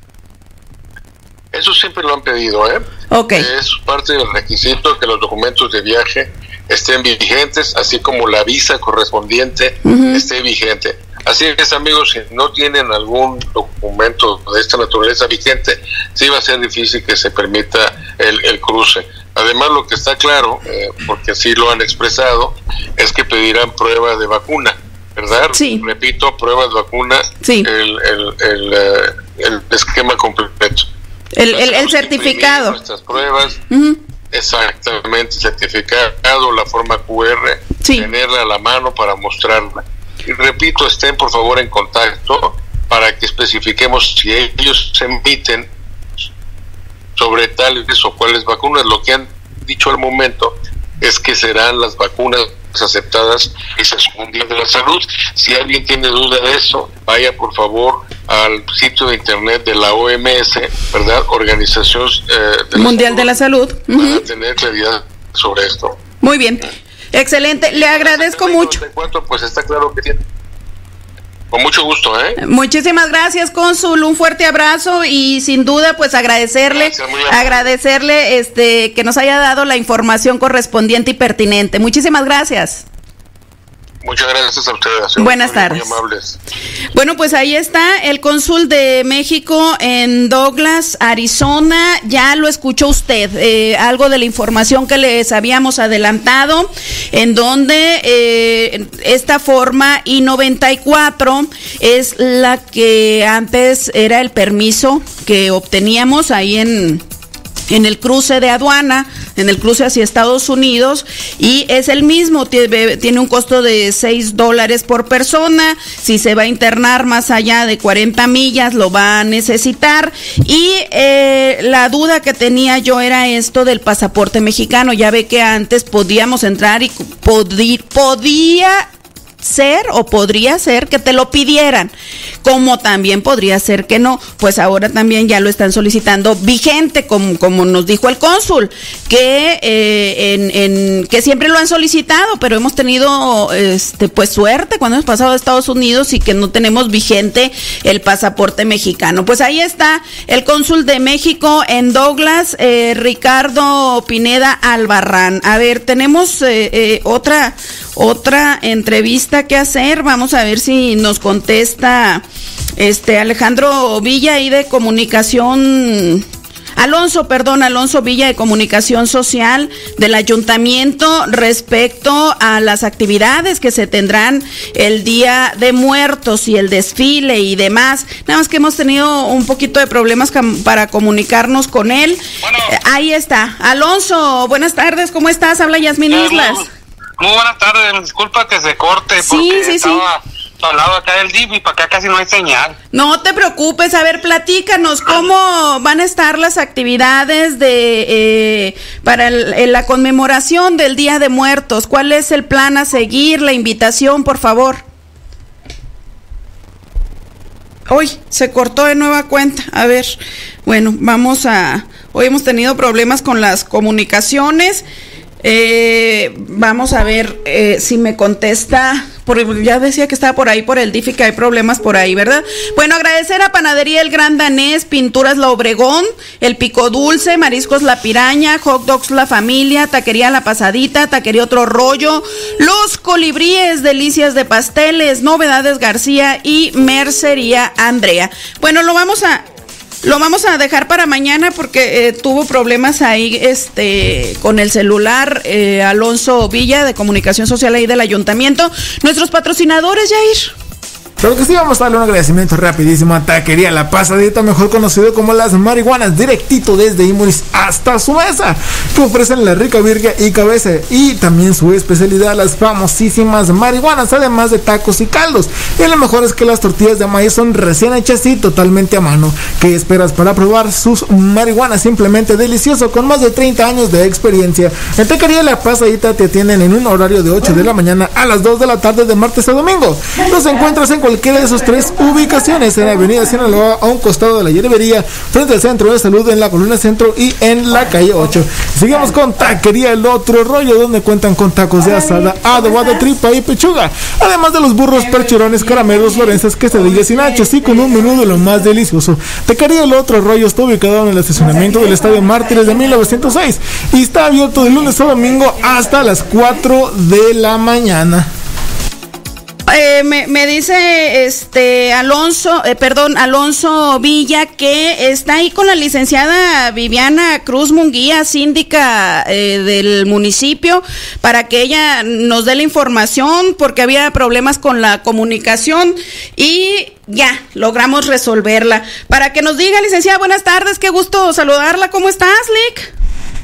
Eso siempre lo han pedido, ¿eh? Okay. Es parte del requisito que los documentos de viaje estén vigentes, así como la visa correspondiente uh-huh. esté vigente. Así es, amigos, si no tienen algún documento de esta naturaleza vigente, sí va a ser difícil que se permita el, el cruce. Además, lo que está claro, eh, porque así lo han expresado, es que pedirán prueba de vacuna, ¿verdad? Sí. Repito, prueba de vacuna, sí. el, el, el, el, el esquema completo. El, el, el certificado. Nuestras pruebas, uh-huh. exactamente, certificado, la forma Q R, sí. tenerla a la mano para mostrarla. Y repito, estén por favor en contacto para que especifiquemos si ellos se emiten sobre tales o cuales vacunas. Lo que han dicho al momento es que serán las vacunas aceptadas es el Mundial de la Salud. Si alguien tiene duda de eso, vaya por favor al sitio de internet de la O M S, ¿verdad? Organización eh, de Mundial de la Salud, para uh-huh. tener claridad sobre esto. Muy bien, excelente, le agradezco mucho. Cuánto, pues está claro que tiene. Con mucho gusto, ¿eh? Muchísimas gracias, cónsul, un fuerte abrazo y sin duda, pues agradecerle, gracias, agradecerle este que nos haya dado la información correspondiente y pertinente. Muchísimas gracias. Muchas gracias a ustedes. Buenas tardes. Muy amables. Bueno, pues ahí está el cónsul de México en Douglas, Arizona. Ya lo escuchó usted, eh, algo de la información que les habíamos adelantado, en donde eh, esta forma I noventa y cuatro es la que antes era el permiso que obteníamos ahí en... en el cruce de aduana, en el cruce hacia Estados Unidos, y es el mismo, tiene, tiene un costo de seis dólares por persona. Si se va a internar más allá de cuarenta millas, lo va a necesitar. Y eh, la duda que tenía yo era esto del pasaporte mexicano. Ya ve que antes podíamos entrar y podí, podía... ser o podría ser que te lo pidieran, como también podría ser que no. Pues ahora también ya lo están solicitando vigente, como, como nos dijo el cónsul, que eh, en, en que siempre lo han solicitado, pero hemos tenido este pues suerte cuando hemos pasado a Estados Unidos y que no tenemos vigente el pasaporte mexicano. Pues ahí está el cónsul de México en Douglas, eh, Ricardo Pineda Albarrán. A ver, tenemos eh, eh, otra otra entrevista que hacer. Vamos a ver si nos contesta este Alejandro Villa y de comunicación Alonso, perdón, Alonso Villa de Comunicación Social del Ayuntamiento respecto a las actividades que se tendrán el Día de Muertos y el desfile y demás. Nada más que hemos tenido un poquito de problemas para comunicarnos con él. Bueno. Eh, ahí está. Alonso, buenas tardes, ¿cómo estás? Habla Yasmín eh, Islas. Muy, muy buenas tardes, disculpa que se corte sí, porque sí, estaba... sí. al lado acá del D I V y para acá casi no hay señal. No te preocupes, a ver, platícanos cómo van a estar las actividades de eh, para el, la conmemoración del Día de Muertos. ¿Cuál es el plan a seguir? La invitación, por favor. Uy, se cortó de nueva cuenta. A ver, bueno, vamos a... Hoy hemos tenido problemas con las comunicaciones. Eh, vamos a ver eh, si me contesta. Por, ya decía que estaba por ahí por el D I F y que hay problemas por ahí, ¿verdad? Bueno, agradecer a Panadería El Gran Danés, Pinturas La Obregón, El Pico Dulce, Mariscos La Piraña, Hot Dogs La Familia, Taquería La Pasadita, Taquería Otro Rollo, Los Colibríes, Delicias de Pasteles, Novedades García y Mercería Andrea. Bueno, lo vamos a... Lo vamos a dejar para mañana porque eh, tuvo problemas ahí este con el celular eh, Alonso Villa de Comunicación Social ahí del Ayuntamiento. Nuestros patrocinadores, Jair. Pero que sí, vamos a darle un agradecimiento rapidísimo a Taquería La Pasadita, mejor conocido como Las Marihuanas, directito desde Imuris hasta su mesa, que ofrecen la rica virga y cabeza, y también su especialidad, las famosísimas marihuanas, además de tacos y caldos. Y lo mejor es que las tortillas de maíz son recién hechas y totalmente a mano. ¿Qué esperas para probar sus marihuanas? Simplemente delicioso, con más de treinta años de experiencia. En Taquería La Pasadita te atienden en un horario de ocho de la mañana a las dos de la tarde de martes a domingo. Los encuentras en cualquiera de sus tres ubicaciones, en la avenida Sinaloa, a un costado de la hierbería, frente al Centro de Salud, en la Colonia Centro y en la calle ocho. Seguimos con Taquería El Otro Rollo, donde cuentan con tacos de asada, adobado, tripa y pechuga, además de los burros, percherones, caramelos, lorenzas, quesadillas y nachos, y con un menú de lo más delicioso. Taquería El Otro Rollo está ubicado en el estacionamiento del Estadio Mártires de mil novecientos seis y está abierto de lunes a domingo hasta las cuatro de la mañana. Eh, me, me dice este Alonso, eh, perdón, Alonso Villa, que está ahí con la licenciada Viviana Cruz Munguía, síndica eh, del municipio, para que ella nos dé la información, porque había problemas con la comunicación y ya logramos resolverla. Para que nos diga, licenciada, buenas tardes, qué gusto saludarla. ¿Cómo estás, Lick?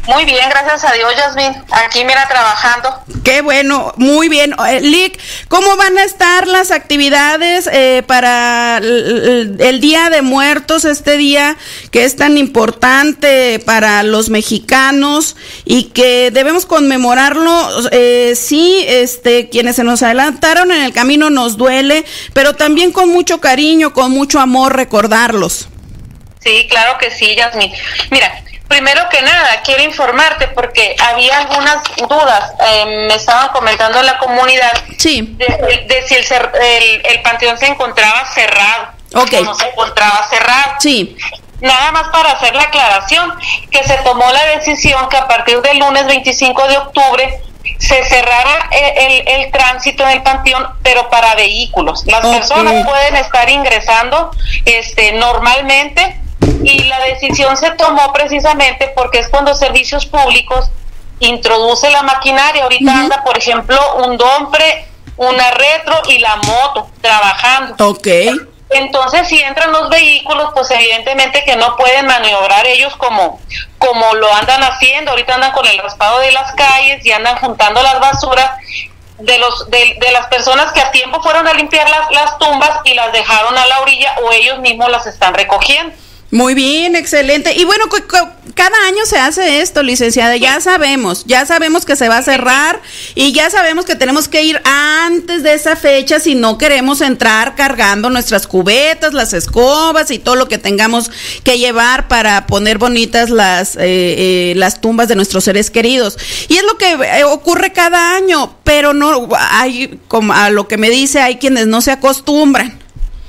Muy bien, gracias a Dios, Yasmín. Aquí, mira, trabajando. Qué bueno, muy bien. Eh, Lic, ¿cómo van a estar las actividades eh, para el, el Día de Muertos, este día que es tan importante para los mexicanos y que debemos conmemorarlo? Eh, sí, este, quienes se nos adelantaron en el camino nos duele, pero también con mucho cariño, con mucho amor recordarlos. Sí, claro que sí, Yasmín. Mira, primero que nada, quiero informarte porque había algunas dudas, eh, me estaban comentando en la comunidad sí. de, de, de si el, el, el panteón se encontraba cerrado okay. o no se encontraba cerrado. Sí. Nada más para hacer la aclaración, que se tomó la decisión que a partir del lunes veinticinco de octubre se cerrara el, el, el tránsito en el panteón, pero para vehículos. Las okay. personas pueden estar ingresando este normalmente. Y la decisión se tomó precisamente porque es cuando Servicios Públicos introduce la maquinaria. Ahorita uh-huh. anda, por ejemplo, un Dompre, una Retro y la moto trabajando. Ok. Entonces, si entran los vehículos, pues evidentemente que no pueden maniobrar ellos como, como lo andan haciendo. Ahorita andan con el raspado de las calles y andan juntando las basuras de los de, de las personas que a tiempo fueron a limpiar las, las tumbas y las dejaron a la orilla o ellos mismos las están recogiendo. Muy bien, excelente. Y bueno, cada año se hace esto, licenciada, ya sabemos, ya sabemos que se va a cerrar y ya sabemos que tenemos que ir antes de esa fecha si no queremos entrar cargando nuestras cubetas, las escobas y todo lo que tengamos que llevar para poner bonitas las, eh, eh, las tumbas de nuestros seres queridos. Y es lo que eh, ocurre cada año, pero no hay, como a lo que me dice, hay quienes no se acostumbran.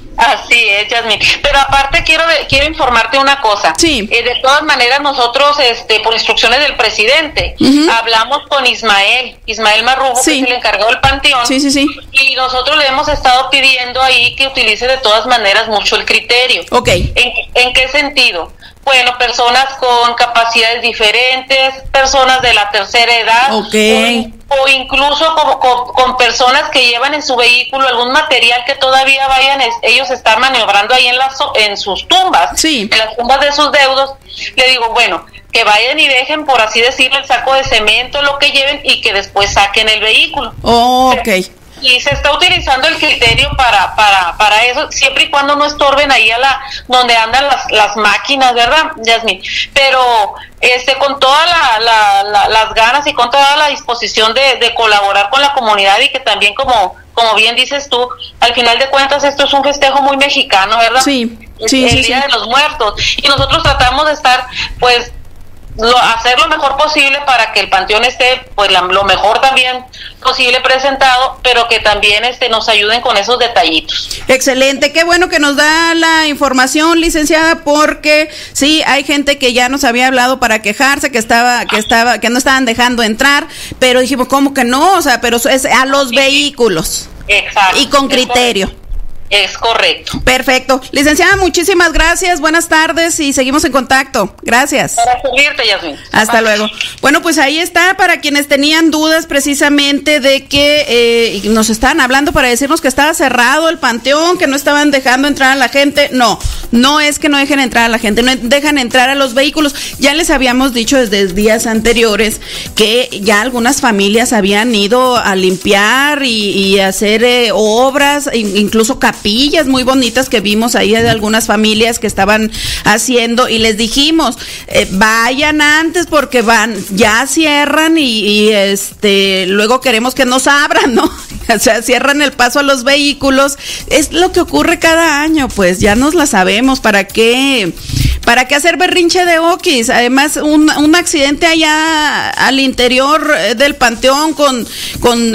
Así es, Yasmín. Pero aparte quiero quiero informarte una cosa. Sí. Eh, de todas maneras nosotros, este, por instrucciones del presidente, uh-huh. hablamos con Ismael, Ismael Marrujo, sí. que es el encargado del panteón. Sí, sí, sí. Y nosotros le hemos estado pidiendo ahí que utilice de todas maneras mucho el criterio. Ok. ¿En, en qué sentido? Bueno, personas con capacidades diferentes, personas de la tercera edad, okay. o, o incluso con, con, con personas que llevan en su vehículo algún material que todavía vayan, es, ellos están maniobrando ahí en, las, en sus tumbas, sí. en las tumbas de sus deudos. Le digo, bueno, que vayan y dejen, por así decirlo, el saco de cemento, lo que lleven, y que después saquen el vehículo. Oh, ok. Y se está utilizando el criterio para para para eso, siempre y cuando no estorben ahí a la donde andan las las máquinas, ¿verdad, Yasmín? Pero este con todas la, la, la, las ganas y con toda la disposición de, de colaborar con la comunidad, y que también, como como bien dices tú, al final de cuentas esto es un festejo muy mexicano, ¿verdad? Sí, sí, el sí, Día sí. de los Muertos, y nosotros tratamos de estar, pues, Lo, hacer lo mejor posible para que el panteón esté, pues, la, lo mejor también posible presentado, pero que también este nos ayuden con esos detallitos. Excelente, qué bueno que nos da la información, licenciada, porque sí, hay gente que ya nos había hablado para quejarse, que estaba, que estaba, que no estaban dejando entrar, pero dijimos, ¿cómo que no? O sea, pero es a los vehículos. Exacto. Y con criterio. Es correcto. Perfecto. Licenciada, muchísimas gracias, buenas tardes y seguimos en contacto. Gracias. Para servirte, Yasmín. Hasta Bye. Luego. Bueno, pues ahí está, para quienes tenían dudas precisamente de que eh, nos estaban hablando para decirnos que estaba cerrado el panteón, que no estaban dejando entrar a la gente. No, no es que no dejen entrar a la gente, no dejan entrar a los vehículos. Ya les habíamos dicho desde días anteriores que ya algunas familias habían ido a limpiar y, y hacer eh, obras, incluso capillas pillas muy bonitas que vimos ahí de algunas familias que estaban haciendo, y les dijimos, eh, vayan antes porque van, ya cierran y, y este luego queremos que nos abran, ¿no? O sea, cierran el paso a los vehículos. Es lo que ocurre cada año, pues ya nos la sabemos. ¿Para qué? ¿Para qué hacer berrinche de oquis? Además, un, un accidente allá al interior del panteón con, con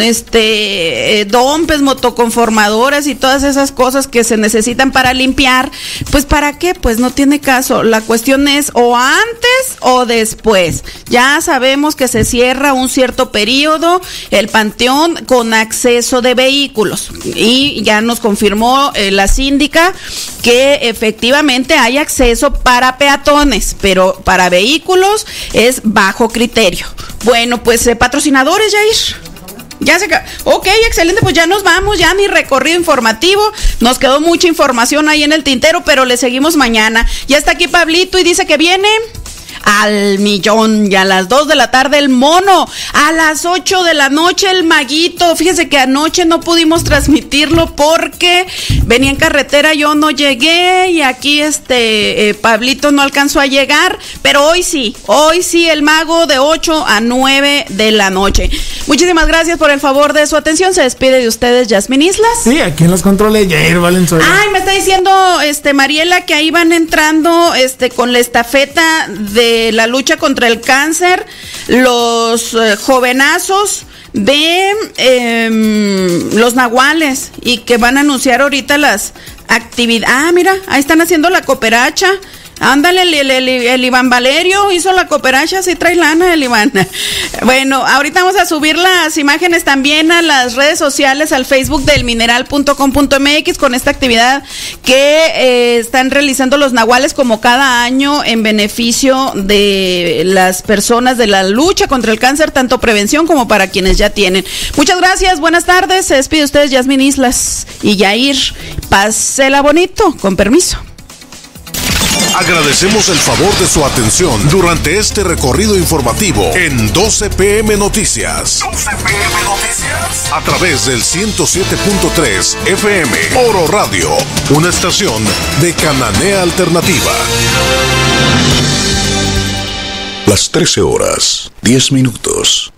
este eh, dompes, motoconformadoras y todas esas cosas que se necesitan para limpiar, pues ¿para qué? Pues no tiene caso. La cuestión es o antes o después. Ya sabemos que se cierra un cierto periodo el panteón con acceso de vehículos, y ya nos confirmó eh, la síndica que efectivamente hay acceso para peatones, pero para vehículos es bajo criterio. Bueno, pues eh, patrocinadores, Jair. Ya se ca- ok, excelente, pues ya nos vamos, ya mi recorrido informativo, nos quedó mucha información ahí en el tintero, pero le seguimos mañana. Ya está aquí Pablito y dice que viene. al millón. Y a las dos de la tarde el mono, a las ocho de la noche el maguito. Fíjese que anoche no pudimos transmitirlo porque venía en carretera, yo no llegué y aquí este eh, Pablito no alcanzó a llegar, pero hoy sí, hoy sí el mago de ocho a nueve de la noche. Muchísimas gracias por el favor de su atención. Se despide de ustedes Yasmín Islas. Sí, aquí en los controles Jair Valenzuela. Ay, me está diciendo este Mariela que ahí van entrando este con la estafeta de la lucha contra el cáncer los eh, jovenazos de eh, los nahuales y que van a anunciar ahorita las actividades. Ah, mira, ahí están haciendo la cooperacha. Ándale, el, el, el, el Iván Valerio hizo la cooperacha, sí trae lana el Iván. Bueno, ahorita vamos a subir las imágenes también a las redes sociales, al Facebook del mineral punto com punto m x con esta actividad que eh, están realizando los nahuales como cada año en beneficio de las personas de la lucha contra el cáncer, tanto prevención como para quienes ya tienen. Muchas gracias, buenas tardes, se despide ustedes Yasmín Islas y Yair. Pásela bonito, con permiso. Agradecemos el favor de su atención durante este recorrido informativo en doce pe eme Noticias. doce pe eme Noticias. A través del ciento siete punto tres efe eme Oro Radio, una estación de Cananea Alternativa. Las trece horas, diez minutos.